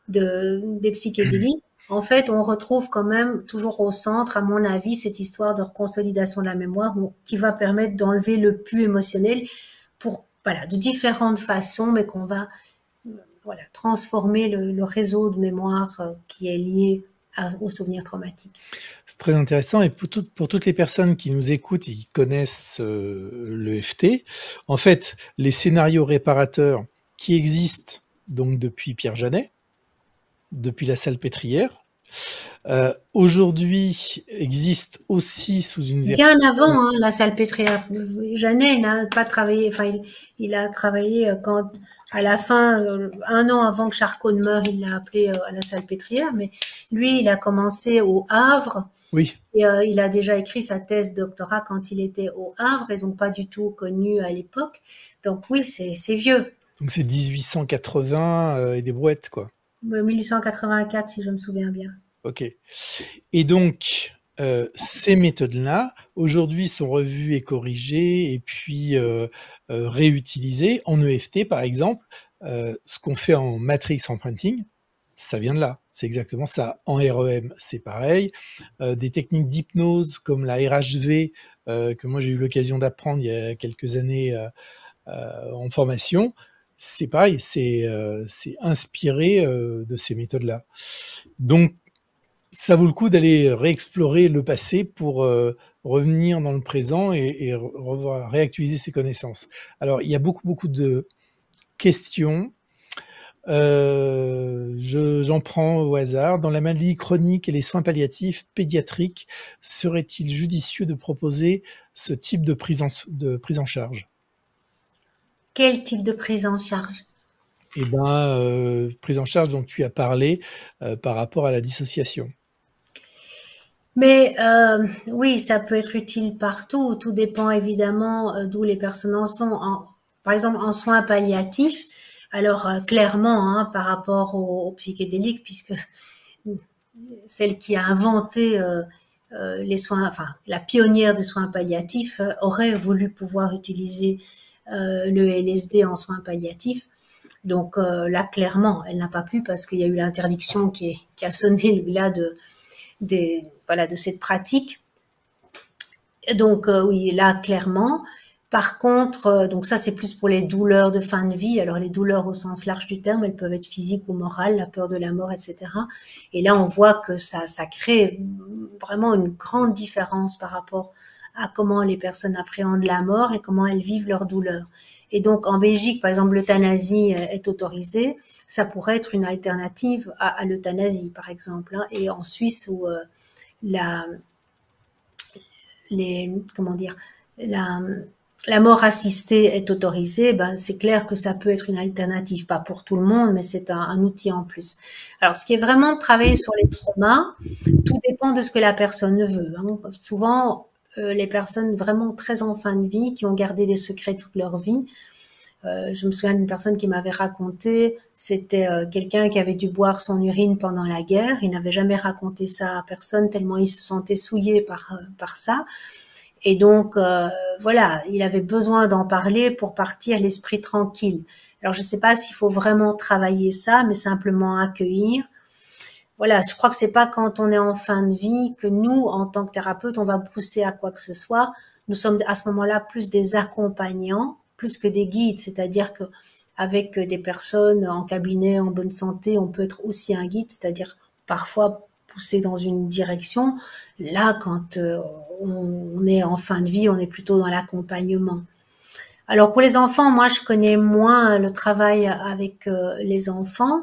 des psychédéliques. En fait, on retrouve quand même toujours au centre, à mon avis, cette histoire de reconsolidation de la mémoire qui va permettre d'enlever le plus émotionnel pour, voilà, de différentes façons, mais qu'on va, voilà, transformer le réseau de mémoire qui est lié aux souvenirs traumatiques. C'est très intéressant et pour toutes les personnes qui nous écoutent et qui connaissent l'EFT, en fait, les scénarios réparateurs qui existent donc depuis Pierre Janet, depuis la salpêtrière, aujourd'hui existent aussi sous une version. Bien avant, hein, la salpêtrière. Janet n'a pas travaillé, enfin, il a travaillé quand, à la fin, 1 an avant que Charcot ne meure, il l'a appelé à la salpêtrière, mais lui, il a commencé au Havre, Oui, et il a déjà écrit sa thèse de doctorat quand il était au Havre, et donc pas du tout connu à l'époque. Donc oui, c'est vieux. donc c'est 1880 et des brouettes, quoi. 1884, si je me souviens bien. Ok. Et donc, ces méthodes-là, aujourd'hui, sont revues et corrigées et puis réutilisées en EFT, par exemple. Ce qu'on fait en matrix imprinting, ça vient de là. C'est exactement ça. En REM, c'est pareil. Des techniques d'hypnose comme la RHV, que moi j'ai eu l'occasion d'apprendre il y a quelques années en formation, c'est pareil, c'est inspiré de ces méthodes-là. Donc, ça vaut le coup d'aller réexplorer le passé pour revenir dans le présent et réactualiser ses connaissances. Alors, il y a beaucoup de questions. J'en prends au hasard. Dans la maladie chronique et les soins palliatifs pédiatriques, serait-il judicieux de proposer ce type de de prise en charge? Quel type de prise en charge? Eh ben, prise en charge dont tu as parlé, par rapport à la dissociation. Mais oui, ça peut être utile partout. Tout dépend évidemment d'où les personnes en sont. Par exemple, en soins palliatifs, alors clairement, hein, par rapport aux psychédéliques, puisque celle qui a inventé les soins, enfin la pionnière des soins palliatifs, aurait voulu pouvoir utiliser le LSD en soins palliatifs. Donc là, clairement, elle n'a pas pu parce qu'il y a eu l'interdiction qui a sonné là voilà, de cette pratique. Donc oui, là, clairement. Par contre, donc ça c'est plus pour les douleurs de fin de vie. Alors les douleurs au sens large du terme, elles peuvent être physiques ou morales, la peur de la mort, etc. Et là, on voit que ça crée vraiment une grande différence par rapport à comment les personnes appréhendent la mort et comment elles vivent leur douleur. Et donc en Belgique, par exemple, l'euthanasie est autorisée. Ça pourrait être une alternative à l'euthanasie, par exemple. Hein. Et en Suisse, où la, comment dire, la, la mort assistée est autorisée, ben c'est clair que ça peut être une alternative, pas pour tout le monde, mais c'est un outil en plus. Alors, ce qui est vraiment de travailler sur les traumas, tout dépend de ce que la personne veut. Hein. Souvent, les personnes vraiment très en fin de vie, qui ont gardé des secrets toute leur vie, je me souviens d'une personne qui m'avait raconté, c'était quelqu'un qui avait dû boire son urine pendant la guerre. Il n'avait jamais raconté ça à personne tellement il se sentait souillé par ça. Et donc voilà, il avait besoin d'en parler pour partir l'esprit tranquille. Alors je ne sais pas s'il faut vraiment travailler ça, mais simplement accueillir. Voilà, je crois que c'est pas quand on est en fin de vie que nous, en tant que thérapeute, on va pousser à quoi que ce soit. Nous sommes à ce moment-là plus des accompagnants, plus que des guides. C'est-à-dire que avec des personnes en cabinet, en bonne santé, on peut être aussi un guide, c'est-à-dire parfois pousser dans une direction. Là, quand on est en fin de vie, on est plutôt dans l'accompagnement. Alors pour les enfants, moi je connais moins le travail avec les enfants.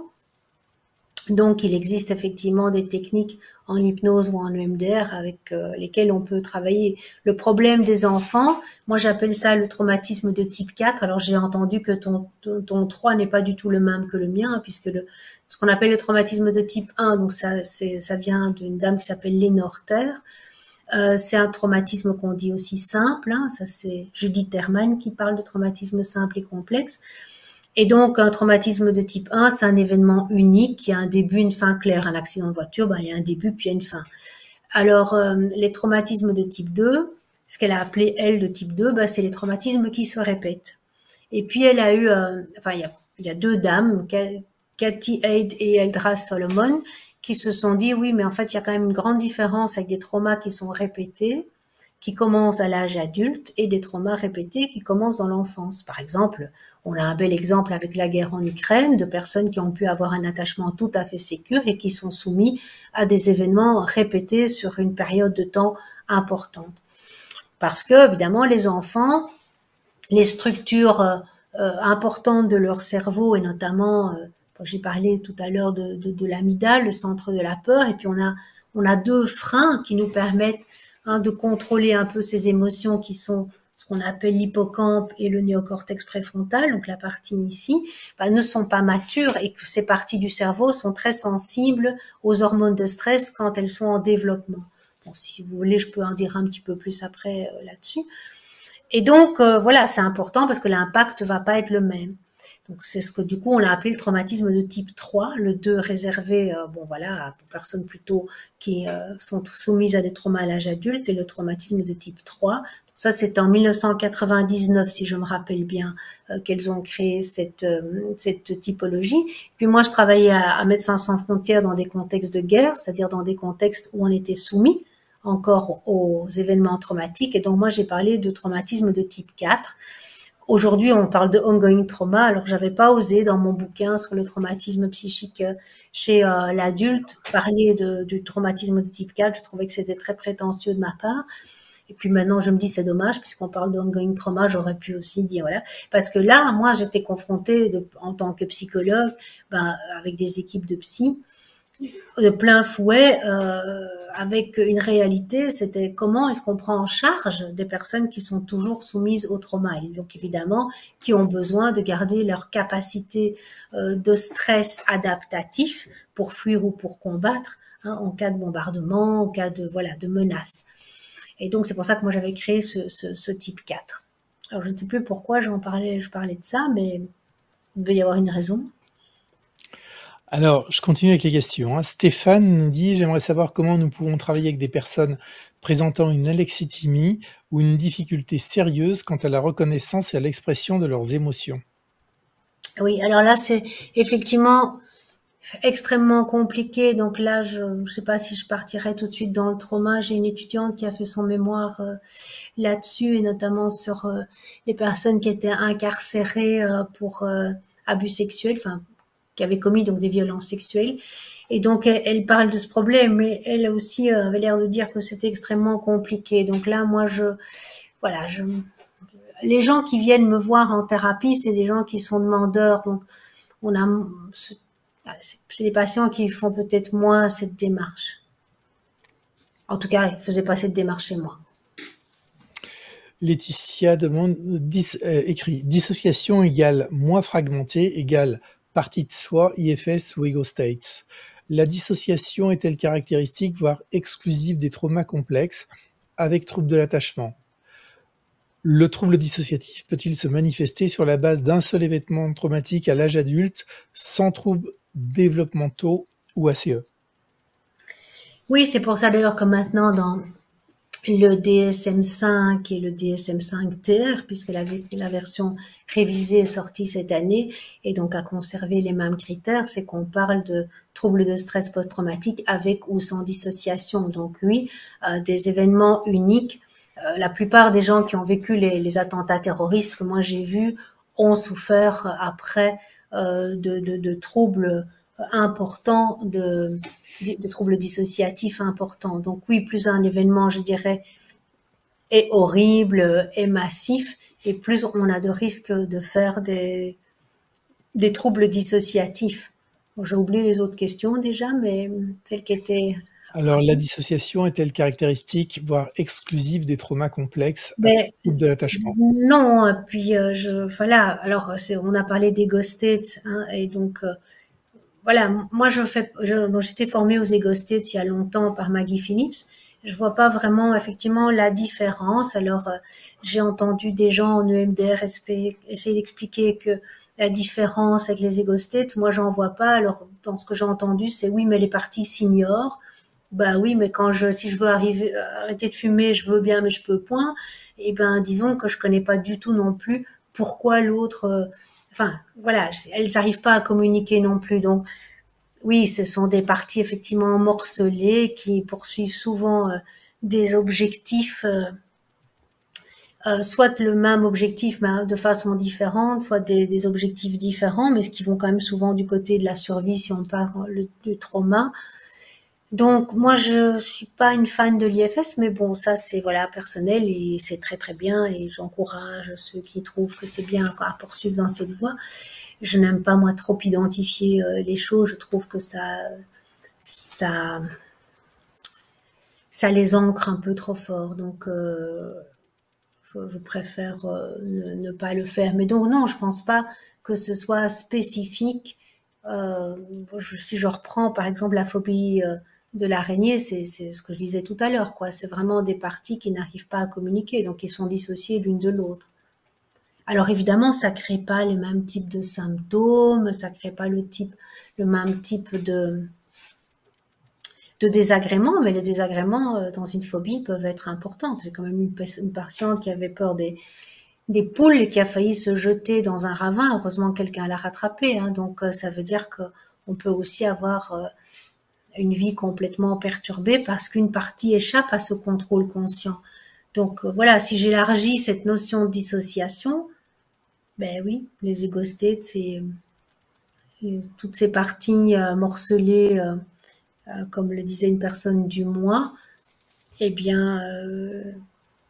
Donc, il existe effectivement des techniques en hypnose ou en EMDR avec lesquelles on peut travailler. Le problème des enfants, moi j'appelle ça le traumatisme de type 4. Alors, j'ai entendu que ton 3 n'est pas du tout le même que le mien, hein, puisque ce qu'on appelle le traumatisme de type 1, donc ça vient d'une dame qui s'appelle Lénore Terre. C'est un traumatisme qu'on dit aussi simple. Hein, ça, c'est Judith Herman qui parle de traumatisme simple et complexe. Et donc, un traumatisme de type 1, c'est un événement unique qui a un début, une fin claire. Un accident de voiture, ben, il y a un début puis il y a une fin. Alors, les traumatismes de type 2, ce qu'elle a appelé, elle, de type 2, ben, c'est les traumatismes qui se répètent. Et puis, elle a eu, enfin, il y a deux dames, Cathy Haid et Eldra Solomon, qui se sont dit, oui, mais en fait, il y a quand même une grande différence avec des traumas qui sont répétés, qui commencent à l'âge adulte, et des traumas répétés qui commencent dans l'enfance. Par exemple, on a un bel exemple avec la guerre en Ukraine, de personnes qui ont pu avoir un attachement tout à fait sécure et qui sont soumis à des événements répétés sur une période de temps importante. Parce que, évidemment, les enfants, les structures importantes de leur cerveau, et notamment, j'ai parlé tout à l'heure de l'amygdale, le centre de la peur, et puis on a deux freins qui nous permettent de contrôler un peu ces émotions qui sont ce qu'on appelle l'hippocampe et le néocortex préfrontal, donc la partie ici, ne sont pas matures et que ces parties du cerveau sont très sensibles aux hormones de stress quand elles sont en développement. Bon, si vous voulez, je peux en dire un petit peu plus après là-dessus. Et donc, voilà, c'est important parce que l'impact va pas être le même. Donc, c'est ce que, du coup, on a appelé le traumatisme de type 3, le 2 réservé, bon, voilà, pour personnes plutôt qui sont soumises à des traumas à l'âge adulte, et le traumatisme de type 3. Ça, c'est en 1999, si je me rappelle bien, qu'elles ont créé cette typologie. Puis moi, je travaillais à Médecins sans frontières dans des contextes de guerre, c'est-à-dire dans des contextes où on était soumis encore aux événements traumatiques. Et donc, moi, j'ai parlé de traumatisme de type 4. Aujourd'hui, on parle de ongoing trauma, alors que j'avais pas osé dans mon bouquin sur le traumatisme psychique chez l'adulte parler du traumatisme de type 4. Je trouvais que c'était très prétentieux de ma part. Et puis maintenant, je me dis, c'est dommage, puisqu'on parle d'ongoing trauma, j'aurais pu aussi dire, voilà. Parce que là, moi, j'étais confrontée en tant que psychologue, avec des équipes de psy, de plein fouet, avec une réalité, c'était comment est-ce qu'on prend en charge des personnes qui sont toujours soumises au trauma, et donc évidemment qui ont besoin de garder leur capacité de stress adaptatif pour fuir ou pour combattre, hein, en cas de bombardement, en cas de voilà de menace. Et donc c'est pour ça que moi j'avais créé ce type 4. Alors je ne sais plus pourquoi je parlais de ça, mais il devait y avoir une raison. Alors, je continue avec les questions, hein. Stéphane nous dit: «J'aimerais savoir comment nous pouvons travailler avec des personnes présentant une alexithymie ou une difficulté sérieuse quant à la reconnaissance et à l'expression de leurs émotions». Oui, alors là c'est effectivement extrêmement compliqué. Donc là, je ne sais pas si je partirais tout de suite dans le trauma. J'ai une étudiante qui a fait son mémoire là-dessus, et notamment sur les personnes qui étaient incarcérées pour abus sexuels, enfin, qui avaient commis donc des violences sexuelles. Et donc, elle parle de ce problème, mais elle aussi avait l'air de dire que c'était extrêmement compliqué. Donc là, moi, voilà, les gens qui viennent me voir en thérapie, c'est des gens qui sont demandeurs. Donc, on a, c'est des patients qui font peut-être moins cette démarche. En tout cas, ils ne faisaient pas cette démarche chez moi. Laetitia demande, écrit: «Dissociation égale moi fragmenté égale partie de soi, IFS ou ego states. La dissociation est-elle caractéristique, voire exclusive des traumas complexes avec troubles de l'attachement? Le trouble dissociatif peut-il se manifester sur la base d'un seul événement traumatique à l'âge adulte, sans troubles développementaux ou ACE?» Oui, c'est pour ça d'ailleurs que maintenant, dans le DSM-5 et le DSM-5-TR, puisque la version révisée est sortie cette année et donc a conservé les mêmes critères, c'est qu'on parle de troubles de stress post-traumatique avec ou sans dissociation. Donc oui, des événements uniques. La plupart des gens qui ont vécu les attentats terroristes que moi j'ai vus ont souffert après de troubles importants, de troubles dissociatifs importants. Donc oui, plus un événement, je dirais, est horrible, est massif, et plus on a de risques de faire des troubles dissociatifs. Bon, j'ai oublié les autres questions déjà, mais celles qui étaient... Alors, la dissociation est-elle caractéristique, voire exclusive des traumas complexes avec Mais troubles de l'attachement? non, et puis voilà. Alors on a parlé des ego states, hein, et donc voilà. Moi, j'étais formée aux ego states il y a longtemps par Maggie Phillips. Je vois pas vraiment effectivement la différence. Alors j'ai entendu des gens en EMDR essayer d'expliquer que la différence avec les ego states, moi j'en vois pas. Alors dans ce que j'ai entendu, c'est oui, mais les parties s'ignorent. Bah oui, mais si je veux arrêter de fumer, je veux bien, mais je peux point. Et ben, disons que je connais pas du tout non plus pourquoi l'autre. Enfin, voilà, elles n'arrivent pas à communiquer non plus. Donc, oui, ce sont des parties effectivement morcelées qui poursuivent souvent des objectifs, soit le même objectif, mais de façon différente, soit des objectifs différents, mais qui vont quand même souvent du côté de la survie si on parle du trauma. Donc moi je suis pas une fan de l'IFS, mais bon ça c'est voilà personnel et c'est très très bien et j'encourage ceux qui trouvent que c'est bien à poursuivre dans cette voie. Je n'aime pas moi trop identifier les choses, je trouve que ça ça les ancre un peu trop fort, donc je préfère ne pas le faire. Mais donc non, je pense pas que ce soit spécifique. Si je reprends par exemple la phobie de l'araignée, c'est ce que je disais tout à l'heure, quoi. C'est vraiment des parties qui n'arrivent pas à communiquer, donc ils sont dissociés l'une de l'autre. Alors évidemment, ça crée pas le même type de symptômes, ça crée pas le même type de désagréments, mais les désagréments dans une phobie peuvent être importants. J'ai quand même une patiente qui avait peur des poules et qui a failli se jeter dans un ravin. Heureusement, quelqu'un l'a rattrapée, hein. Donc, ça veut dire qu'on peut aussi avoir une vie complètement perturbée parce qu'une partie échappe à ce contrôle conscient. Donc, voilà, si j'élargis cette notion de dissociation, ben oui, les ego states, c'est toutes ces parties morcelées, comme le disait une personne du moi, eh bien,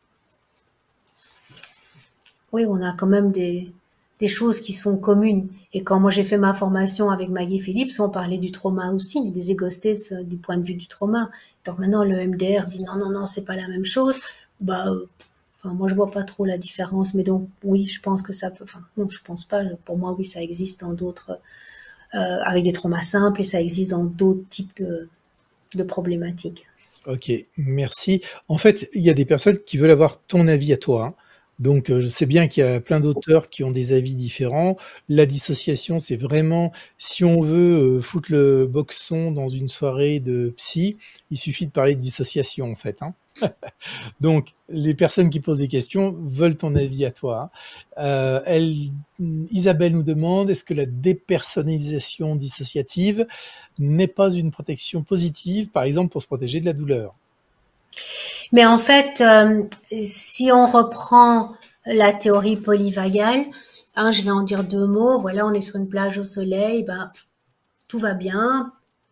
oui, on a quand même des choses qui sont communes. Et quand moi j'ai fait ma formation avec Maggie Phillips, on parlait du trauma aussi, des ego-states du point de vue du trauma. Donc maintenant le MDR dit non, non, non, c'est pas la même chose. Bah, enfin moi je vois pas trop la différence, mais donc oui, je pense que ça peut. Enfin non, je pense pas. Pour moi oui, ça existe dans d'autres avec des traumas simples et ça existe dans d'autres types de problématiques. Ok, merci. En fait, il y a des personnes qui veulent avoir ton avis à toi, hein. Donc, je sais bien qu'il y a plein d'auteurs qui ont des avis différents. La dissociation, c'est vraiment, si on veut foutre le boxon dans une soirée de psy, il suffit de parler de dissociation, en fait, hein. Donc, les personnes qui posent des questions veulent ton avis à toi, hein. Isabelle nous demande, est-ce que la dépersonnalisation dissociative n'est pas une protection positive, par exemple pour se protéger de la douleur? Mais en fait, si on reprend la théorie polyvagale, hein, je vais en dire deux mots. Voilà, on est sur une plage au soleil, ben, tout va bien.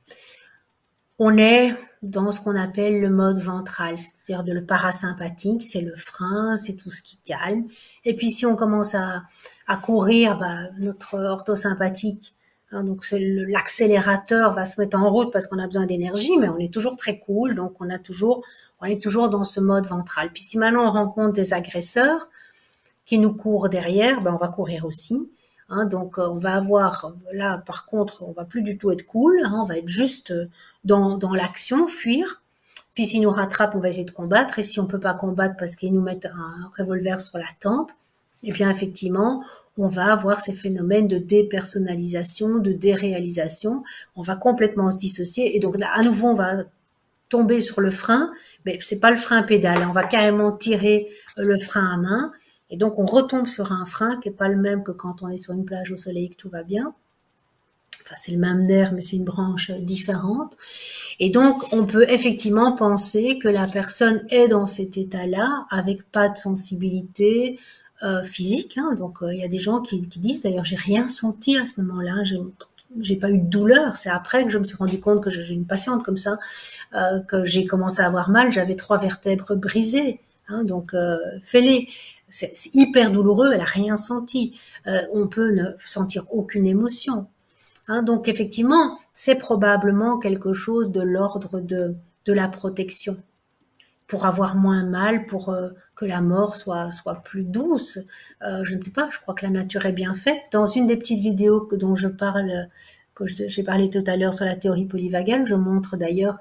On est dans ce qu'on appelle le mode ventral, c'est-à-dire de le parasympathique, c'est le frein, c'est tout ce qui calme. Et puis si on commence à courir, bah, notre orthosympathique, hein, donc l'accélérateur va se mettre en route parce qu'on a besoin d'énergie, mais on est toujours très cool, donc on est toujours dans ce mode ventral. Puis si maintenant on rencontre des agresseurs qui nous courent derrière, ben on va courir aussi. Hein, donc on va avoir, là par contre, on va plus du tout être cool, hein, on va être juste dans l'action, fuir. Puis s'ils nous rattrapent, on va essayer de combattre. Et si on peut pas combattre parce qu'ils nous mettent un revolver sur la tempe, eh bien effectivement, on va avoir ces phénomènes de dépersonnalisation, de déréalisation. On va complètement se dissocier. Et donc là, à nouveau, on va tomber sur le frein, mais c'est pas le frein pédale. On va carrément tirer le frein à main. Et donc, on retombe sur un frein qui est pas le même que quand on est sur une plage au soleil et que tout va bien. Enfin, c'est le même nerf, mais c'est une branche différente. Et donc, on peut effectivement penser que la personne est dans cet état-là, avec pas de sensibilité physique. Hein. Donc, il y a des gens qui disent, d'ailleurs, j'ai rien senti à ce moment-là. J'ai pas eu de douleur. C'est après que je me suis rendu compte que j'ai une patiente comme ça, que j'ai commencé à avoir mal. J'avais 3 vertèbres brisées. Hein, donc, fais-les. C'est hyper douloureux. Elle a rien senti. On peut ne sentir aucune émotion. Hein, donc effectivement, c'est probablement quelque chose de l'ordre de la protection pour avoir moins mal, pour que la mort soit plus douce. Je ne sais pas, je crois que la nature est bien faite. Dans une des petites vidéos dont je parle, que j'ai parlé tout à l'heure sur la théorie polyvagale, je montre d'ailleurs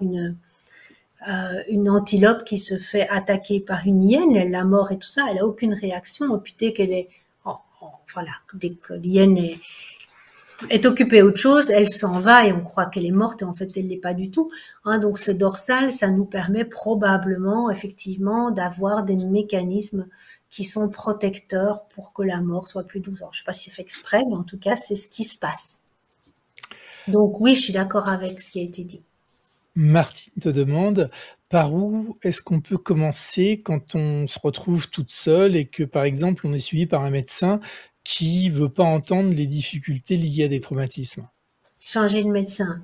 une antilope qui se fait attaquer par une hyène, elle la mord et tout ça, elle a aucune réaction. Et puis dès qu'elle est, voilà, dès que l'hyène est occupée à autre chose, elle s'en va et on croit qu'elle est morte et en fait elle l'est pas du tout. Hein, donc ce dorsal, ça nous permet probablement effectivement d'avoir des mécanismes qui sont protecteurs pour que la mort soit plus douce. Alors, je sais pas si c'est fait exprès, mais en tout cas c'est ce qui se passe. Donc oui, je suis d'accord avec ce qui a été dit. Martine te demande, par où est-ce qu'on peut commencer quand on se retrouve toute seule et que, par exemple, on est suivi par un médecin qui veut pas entendre les difficultés liées à des traumatismes? Changer de médecin.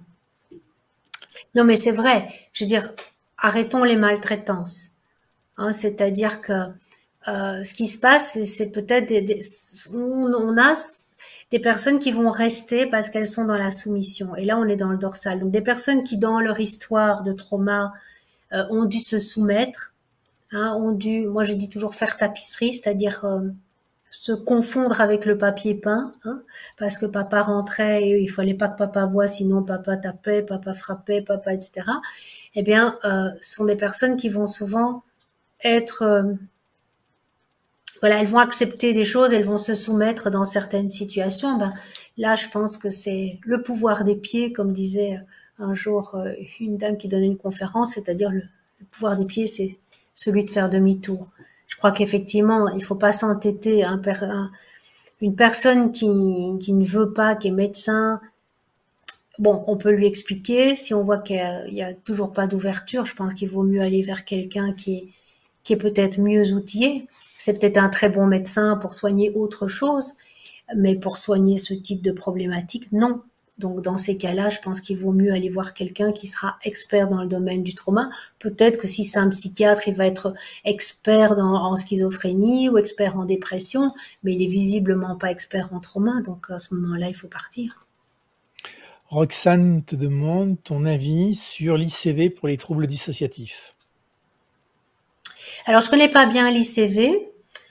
Non mais c'est vrai, je veux dire, arrêtons les maltraitances. Hein, c'est-à-dire que ce qui se passe, c'est peut-être on a des personnes qui vont rester parce qu'elles sont dans la soumission. Et là, on est dans le dorsal. Donc, des personnes qui, dans leur histoire de trauma, ont dû se soumettre, hein, moi je dis toujours faire tapisserie, c'est-à-dire se confondre avec le papier peint, hein, parce que papa rentrait et il fallait pas que papa voie, sinon papa tapait, papa frappait, papa, etc. Eh bien, ce sont des personnes qui vont souvent être voilà, elles vont accepter des choses, elles vont se soumettre dans certaines situations. Ben, là, je pense que c'est le pouvoir des pieds, comme disait un jour une dame qui donnait une conférence, c'est-à-dire le pouvoir des pieds, c'est celui de faire demi-tour. Je crois qu'effectivement, il faut pas s'entêter. Une personne qui ne veut pas, qui est médecin, bon, on peut lui expliquer. Si on voit qu'il y a toujours pas d'ouverture, je pense qu'il vaut mieux aller vers quelqu'un qui est peut-être mieux outillé. C'est peut-être un très bon médecin pour soigner autre chose, mais pour soigner ce type de problématique, non. Donc, dans ces cas-là, je pense qu'il vaut mieux aller voir quelqu'un qui sera expert dans le domaine du trauma. Peut-être que si c'est un psychiatre, il va être expert en schizophrénie ou expert en dépression, mais il est visiblement pas expert en trauma. Donc, à ce moment-là, il faut partir. Roxane te demande ton avis sur l'ICV pour les troubles dissociatifs. Alors, je connais pas bien l'ICV,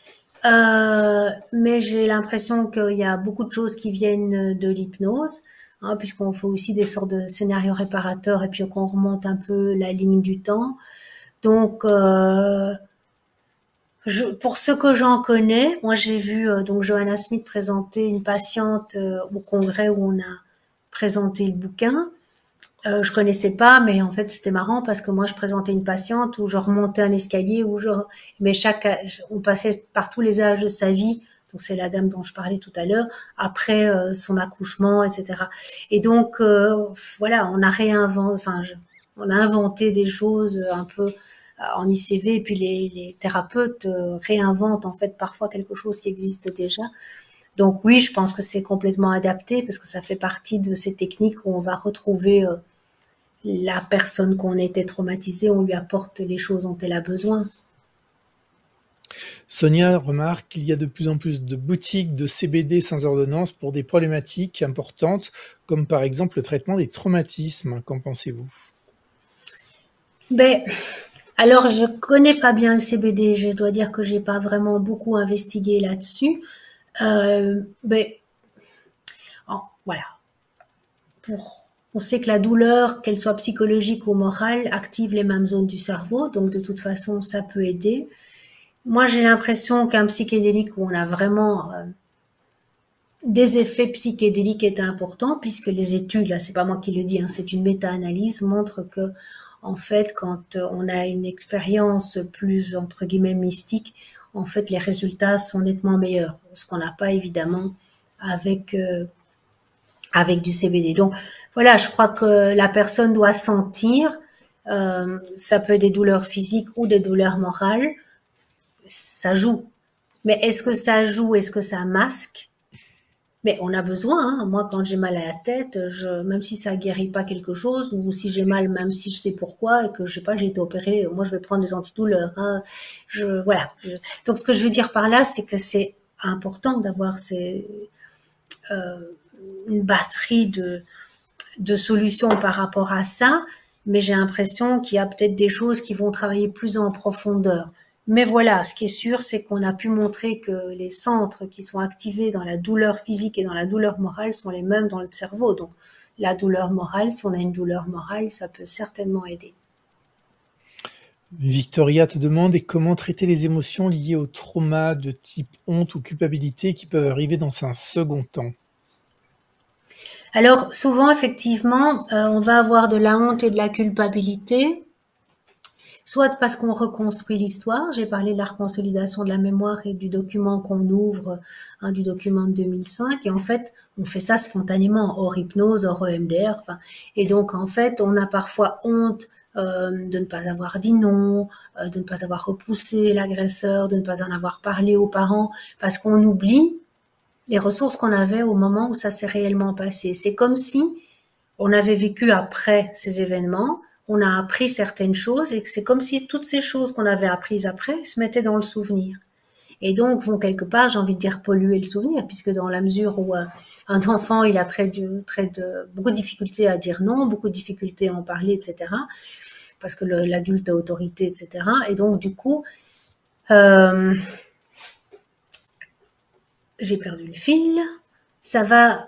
mais j'ai l'impression qu'il y a beaucoup de choses qui viennent de l'hypnose, hein, puisqu'on fait aussi des sortes de scénarios réparateurs et puis qu'on remonte un peu la ligne du temps. Donc, pour ce que j'en connais, moi j'ai vu donc Johanna Smith présenter une patiente au congrès où on a présenté le bouquin. Je connaissais pas, mais en fait c'était marrant parce que moi je présentais une patiente où je remontais un escalier mais on passait par tous les âges de sa vie. Donc c'est la dame dont je parlais tout à l'heure, après son accouchement, etc. Et donc voilà, on a inventé des choses un peu en ICV, et puis les thérapeutes réinventent en fait parfois quelque chose qui existe déjà. Donc oui, je pense que c'est complètement adapté parce que ça fait partie de ces techniques où on va retrouver la personne qu'on était traumatisée, on lui apporte les choses dont elle a besoin. Sonia remarque qu'il y a de plus en plus de boutiques de CBD sans ordonnance pour des problématiques importantes, comme par exemple le traitement des traumatismes. Qu'en pensez-vous? Ben, alors je connais pas bien le CBD, je dois dire que j'ai pas vraiment beaucoup investigué là-dessus. Ben, voilà. On sait que la douleur, qu'elle soit psychologique ou morale, active les mêmes zones du cerveau, donc de toute façon, ça peut aider. Moi, j'ai l'impression qu'un psychédélique où on a vraiment des effets psychédéliques est important, puisque les études, là, c'est pas moi qui le dis, hein, c'est une méta-analyse, montre que, en fait, quand on a une expérience plus, entre guillemets, mystique, en fait, les résultats sont nettement meilleurs, ce qu'on n'a pas évidemment avec avec du CBD. Donc voilà, je crois que la personne doit sentir, ça peut être des douleurs physiques ou des douleurs morales, ça joue. Mais est-ce que ça joue, est-ce que ça masque? Mais on a besoin, hein. Moi, quand j'ai mal à la tête, même si ça guérit pas quelque chose, ou si j'ai mal, même si je sais pourquoi, et que je sais pas, j'ai été opérée, moi je vais prendre des antidouleurs, hein. Voilà. Donc ce que je veux dire par là, c'est que c'est important d'avoir une batterie de solutions par rapport à ça, mais j'ai l'impression qu'il y a peut-être des choses qui vont travailler plus en profondeur. Mais voilà, ce qui est sûr, c'est qu'on a pu montrer que les centres qui sont activés dans la douleur physique et dans la douleur morale sont les mêmes dans le cerveau. Donc, la douleur morale, si on a une douleur morale, ça peut certainement aider. Victoria te demande et comment traiter les émotions liées au trauma de type honte ou culpabilité qui peuvent arriver dans un second temps. Alors, souvent, effectivement, on va avoir de la honte et de la culpabilité, soit parce qu'on reconstruit l'histoire. J'ai parlé de la reconsolidation de la mémoire et du document qu'on ouvre, hein, du document de 2005. Et en fait, on fait ça spontanément, hors hypnose, hors EMDR. Enfin, et donc, en fait, on a parfois honte de ne pas avoir dit non, de ne pas avoir repoussé l'agresseur, de ne pas en avoir parlé aux parents, parce qu'on oublie les ressources qu'on avait au moment où ça s'est réellement passé. C'est comme si on avait vécu après ces événements, on a appris certaines choses et c'est comme si toutes ces choses qu'on avait apprises après se mettaient dans le souvenir. Et donc vont quelque part, j'ai envie de dire, polluer le souvenir, puisque dans la mesure où un enfant, il a beaucoup de difficultés à dire non, beaucoup de difficultés à en parler, etc., parce que l'adulte a autorité, etc. Et donc du coup, euh, j'ai perdu le fil, ça va.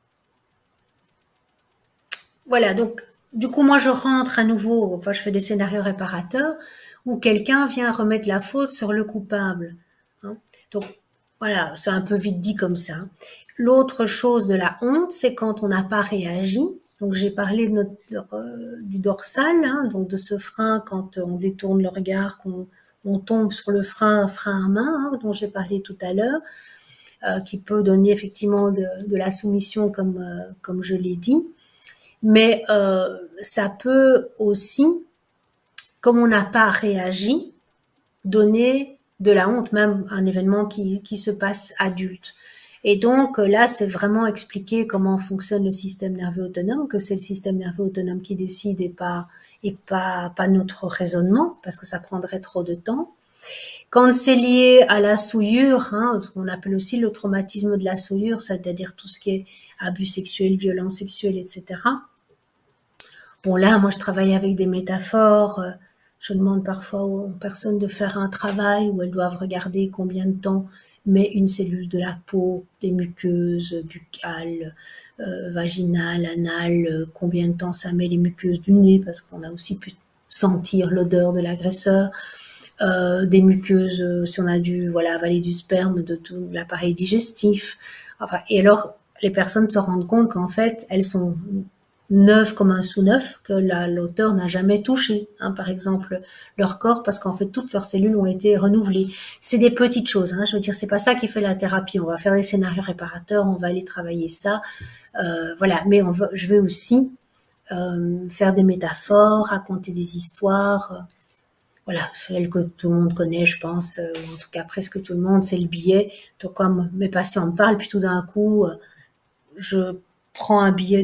Voilà, donc du coup, moi, je rentre à nouveau, enfin, je fais des scénarios réparateurs où quelqu'un vient remettre la faute sur le coupable, hein. Donc, voilà, c'est un peu vite dit comme ça. L'autre chose de la honte, c'est quand on n'a pas réagi. Donc, j'ai parlé de du dorsal, hein, donc de ce frein quand on détourne le regard, qu'on on tombe sur le frein à main, hein, dont j'ai parlé tout à l'heure, qui peut donner effectivement de la soumission comme je l'ai dit. Mais ça peut aussi, comme on n'a pas réagi, donner de la honte, même un événement qui se passe adulte. Et donc là, c'est vraiment expliquer comment fonctionne le système nerveux autonome, que c'est le système nerveux autonome qui décide et pas notre raisonnement, parce que ça prendrait trop de temps. Quand c'est lié à la souillure, hein, ce qu'on appelle aussi le traumatisme de la souillure, c'est-à-dire tout ce qui est abus sexuel, violence sexuelle, etc. Bon là, moi je travaille avec des métaphores. Je demande parfois aux personnes de faire un travail où elles doivent regarder combien de temps met une cellule de la peau, des muqueuses buccales, vaginales, anales, combien de temps ça met les muqueuses du nez, parce qu'on a aussi pu sentir l'odeur de l'agresseur, des muqueuses, si on a dû avaler du sperme, de tout l'appareil digestif. Enfin, et alors les personnes se rendent compte qu'en fait elles sont neuves comme un sous-neuf que l'auteur n'a jamais touché, hein, par exemple leur corps, parce qu'en fait toutes leurs cellules ont été renouvelées. C'est des petites choses, hein, je veux dire, c'est pas ça qui fait la thérapie. On va faire des scénarios réparateurs, on va aller travailler ça, mais je vais aussi faire des métaphores, raconter des histoires. Celle que tout le monde connaît, je pense, ou en tout cas presque tout le monde, c'est le billet. Donc comme mes patients me parlent, puis tout d'un coup, je prends un billet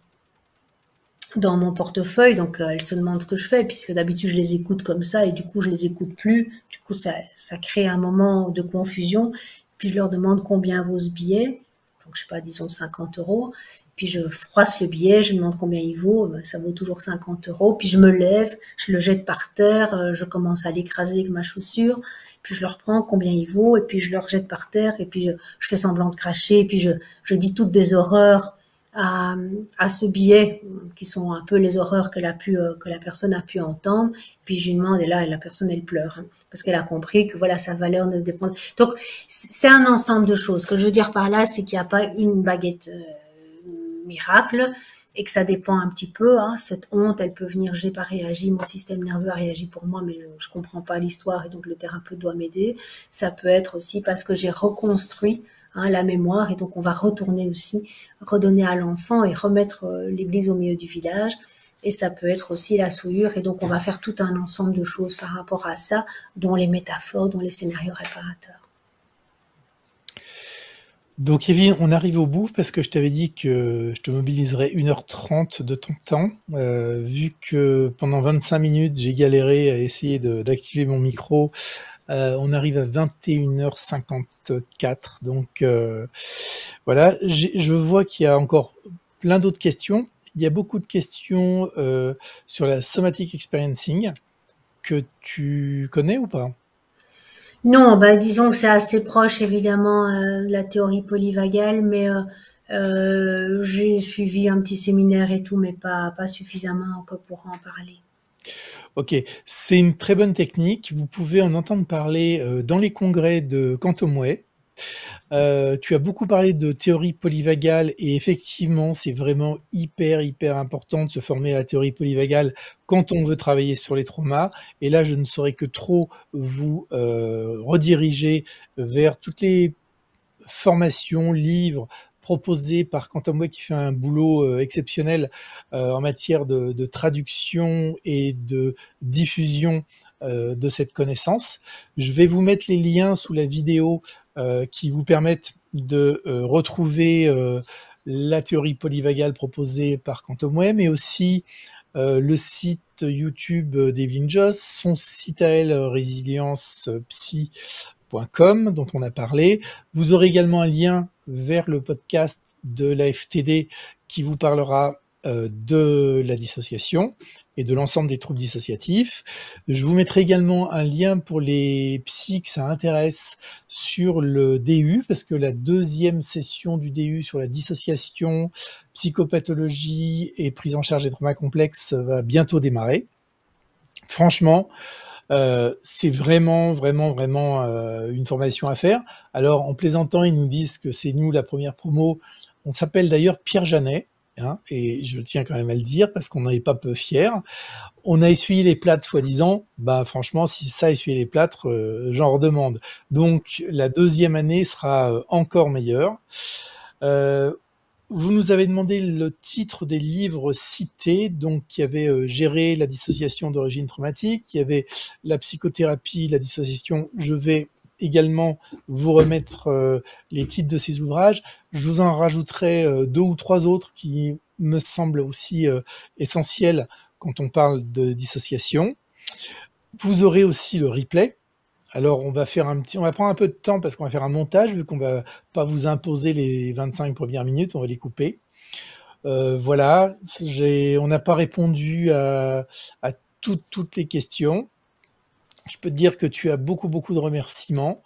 dans mon portefeuille, donc elles se demandent ce que je fais, puisque d'habitude je les écoute comme ça, et du coup je les écoute plus, du coup ça crée un moment de confusion, puis je leur demande combien vaut ce billet, donc je sais pas, disons 50 €, puis je froisse le billet, je demande combien il vaut, ça vaut toujours 50 €, puis je me lève, je le jette par terre, je commence à l'écraser avec ma chaussure, puis je le reprends combien il vaut, et puis je le rejette par terre, et puis je fais semblant de cracher, et puis je dis toutes des horreurs à ce billet, qui sont un peu les horreurs que la personne a pu entendre. Puis je lui demande, et là la personne elle pleure, hein, parce qu'elle a compris que sa valeur ne dépend. Donc c'est un ensemble de choses. Ce que je veux dire par là, c'est qu'il n'y a pas une baguette miracle, et que ça dépend un petit peu. Hein. Cette honte, elle peut venir, j'ai pas réagi, mon système nerveux a réagi pour moi, mais je comprends pas l'histoire, et donc le thérapeute doit m'aider. Ça peut être aussi parce que j'ai reconstruit, hein, la mémoire, et donc on va retourner aussi, redonner à l'enfant et remettre l'église au milieu du village. Et ça peut être aussi la souillure, et donc on va faire tout un ensemble de choses par rapport à ça, dont les métaphores, dont les scénarios réparateurs. Donc Evelyne, on arrive au bout parce que je t'avais dit que je te mobiliserais 1h30 de ton temps. Vu que pendant 25 minutes, j'ai galéré à essayer d'activer mon micro, on arrive à 21h54. Donc voilà, je vois qu'il y a encore plein d'autres questions. Il y a beaucoup de questions sur la somatic experiencing que tu connais ou pas? Non, disons que c'est assez proche évidemment de la théorie polyvagale, mais j'ai suivi un petit séminaire et tout, mais pas suffisamment encore pour en parler. Ok, c'est une très bonne technique. Vous pouvez en entendre parler dans les congrès de Quantumway. Tu as beaucoup parlé de théorie polyvagale et effectivement, c'est vraiment hyper important de se former à la théorie polyvagale quand on veut travailler sur les traumas. Et là, je ne saurais que trop vous rediriger vers toutes les formations, livres proposés par Quantumway qui fait un boulot exceptionnel en matière de traduction et de diffusion de cette connaissance. Je vais vous mettre les liens sous la vidéo qui vous permettent de retrouver la théorie polyvagale proposée par Quantumway, mais aussi le site YouTube d'Evelyn Joss, son site à elle, résiliencepsy.com, dont on a parlé. Vous aurez également un lien vers le podcast de la FTD qui vous parlera de la dissociation et de l'ensemble des troubles dissociatifs. Je vous mettrai également un lien pour les psys que ça intéresse sur le DU, parce que la deuxième session du DU sur la dissociation, psychopathologie et prise en charge des traumas complexes va bientôt démarrer. Franchement, c'est vraiment une formation à faire. Alors, en plaisantant, ils nous disent que c'est nous la première promo. On s'appelle d'ailleurs Pierre Janet, hein, et je tiens quand même à le dire parce qu'on n'en est pas peu fiers. On a essuyé les plâtres, soi-disant. Franchement, si ça, essuyer les plâtres, j'en redemande. Donc, la deuxième année sera encore meilleure. Vous nous avez demandé le titre des livres cités, donc il y avait Gérer la dissociation d'origine traumatique, il y avait la psychothérapie, la dissociation. Je vais également vous remettre les titres de ces ouvrages. Je vous en rajouterai 2 ou 3 autres qui me semblent aussi essentiels quand on parle de dissociation. Vous aurez aussi le replay. Alors on va prendre un peu de temps parce qu'on va faire un montage, vu qu'on va pas vous imposer les 25 premières minutes, on va les couper. Voilà, on n'a pas répondu à toutes les questions. Je peux te dire que tu as beaucoup de remerciements.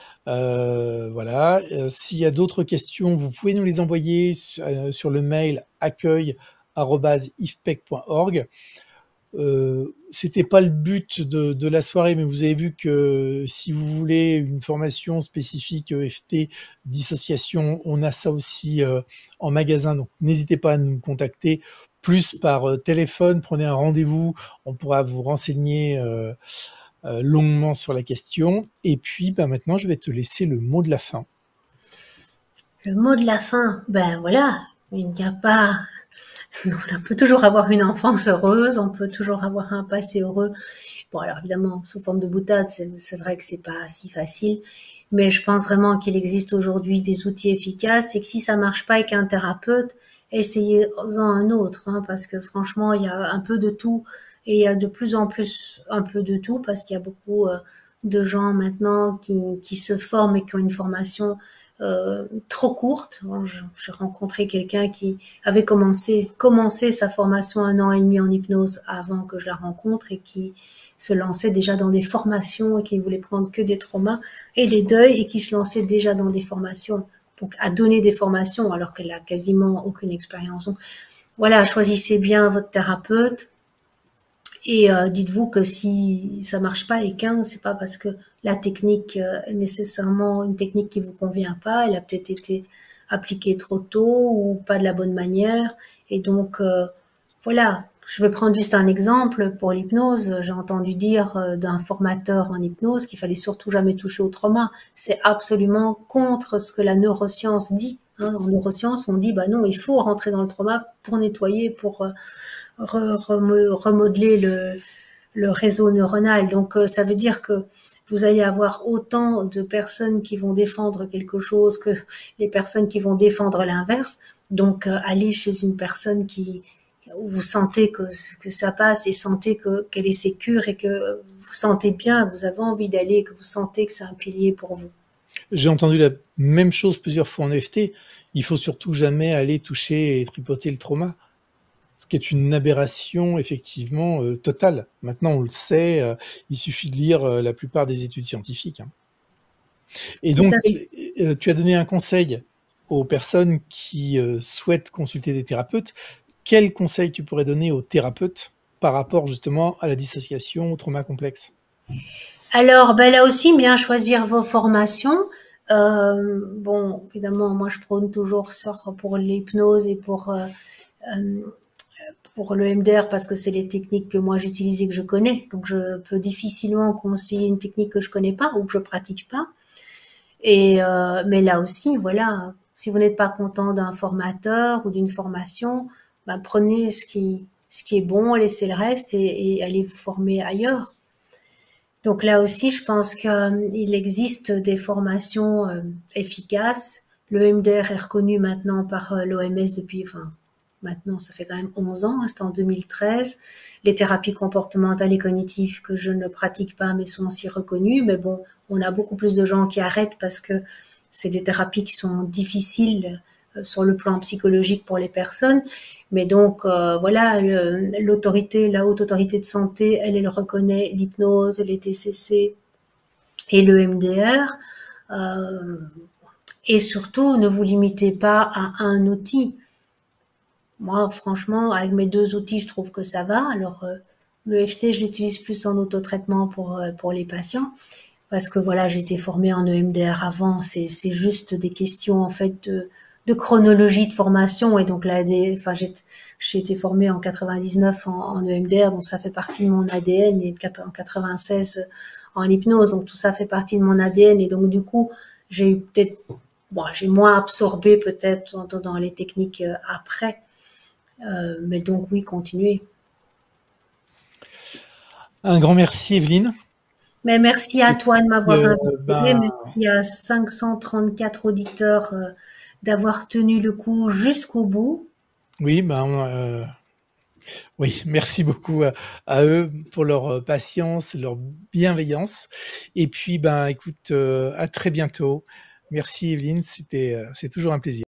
Voilà. S'il y a d'autres questions, vous pouvez nous les envoyer sur le mail accueil@ifpec.org. C'était pas le but de la soirée, mais vous avez vu que si vous voulez une formation spécifique EFT, dissociation, on a ça aussi en magasin, donc n'hésitez pas à nous contacter, plus par téléphone, prenez un rendez-vous, on pourra vous renseigner longuement sur la question. Et puis maintenant, je vais te laisser le mot de la fin. Le mot de la fin, ben voilà, il n'y a pas... On peut toujours avoir une enfance heureuse, on peut toujours avoir un passé heureux. Bon, alors évidemment, sous forme de boutade, c'est vrai que c'est pas si facile, mais je pense vraiment qu'il existe aujourd'hui des outils efficaces et que si ça marche pas avec un thérapeute, essayez-en un autre, hein, parce que franchement, il y a un peu de tout et il y a de plus en plus un peu de tout parce qu'il y a beaucoup de gens maintenant qui se forment et qui ont une formation trop courte. J'ai rencontré quelqu'un qui avait commencé sa formation 1 an et demi en hypnose avant que je la rencontre et qui se lançait déjà dans des formations et qui ne voulait prendre que des traumas et des deuils et qui se lançait déjà dans des formations, donc à donner des formations alors qu'elle a quasiment aucune expérience. Donc voilà, choisissez bien votre thérapeute. Et dites-vous que si ça marche pas avec un, c'est pas parce que la technique est nécessairement une technique qui vous convient pas. Elle a peut-être été appliquée trop tôt ou pas de la bonne manière. Et donc voilà. Je vais prendre juste un exemple pour l'hypnose. J'ai entendu dire d'un formateur en hypnose qu'il fallait surtout jamais toucher au trauma. C'est absolument contre ce que la neuroscience dit. Hein. En neuroscience, on dit bah non, il faut rentrer dans le trauma pour nettoyer, pour remodeler le réseau neuronal. Donc ça veut dire que vous allez avoir autant de personnes qui vont défendre quelque chose que les personnes qui vont défendre l'inverse. Donc allez chez une personne où vous sentez que ça passe et sentez qu'elle est sécure et que vous sentez bien, que vous avez envie d'aller, que vous sentez que c'est un pilier pour vous. J'ai entendu la même chose plusieurs fois en EFT. Il faut surtout jamais aller toucher et tripoter le trauma, ce qui est une aberration effectivement totale. Maintenant, on le sait, il suffit de lire la plupart des études scientifiques. Hein. Et donc, tu as donné un conseil aux personnes qui souhaitent consulter des thérapeutes. Quel conseil tu pourrais donner aux thérapeutes par rapport justement à la dissociation, au trauma complexe? Alors, ben là aussi, bien choisir vos formations. Bon, évidemment, moi, je prône toujours pour l'hypnose et pour le MDR parce que c'est les techniques que moi j'utilise et que je connais. Donc, je peux difficilement conseiller une technique que je connais pas ou que je pratique pas. Et mais là aussi, voilà, si vous n'êtes pas content d'un formateur ou d'une formation, ben prenez ce qui est bon, laissez le reste et allez vous former ailleurs. Donc là aussi, je pense qu'il existe des formations efficaces. Le MDR est reconnu maintenant par l'OMS depuis, enfin, maintenant, ça fait quand même 11 ans, hein, c'était en 2013. Les thérapies comportementales et cognitives que je ne pratique pas, mais sont aussi reconnues. Mais bon, on a beaucoup plus de gens qui arrêtent parce que c'est des thérapies qui sont difficiles sur le plan psychologique pour les personnes. Mais donc voilà, l'autorité, la haute autorité de santé, elle reconnaît l'hypnose, les TCC et le MDR. Et surtout, ne vous limitez pas à un outil. Moi, franchement, avec mes 2 outils, je trouve que ça va. Alors, le FT, je l'utilise plus en autotraitement pour les patients. Parce que voilà, j'ai été formée en EMDR avant. C'est juste des questions, en fait, de chronologie de formation. Et donc, là, enfin, j'ai été formée en 99 en EMDR. Donc, ça fait partie de mon ADN et en 96 en hypnose. Donc, tout ça fait partie de mon ADN. Et donc, du coup, j'ai eu peut-être, bon, j'ai moins absorbé peut-être dans les techniques après. Mais donc oui, continuez. Un grand merci Evelyne. Mais merci à Et toi de m'avoir puis, invité. ben, Merci à 534 auditeurs d'avoir tenu le coup jusqu'au bout. oui, oui, merci beaucoup à eux pour leur patience, leur bienveillance. Et puis, ben, écoute, à très bientôt. Merci Evelyne, c'est toujours un plaisir.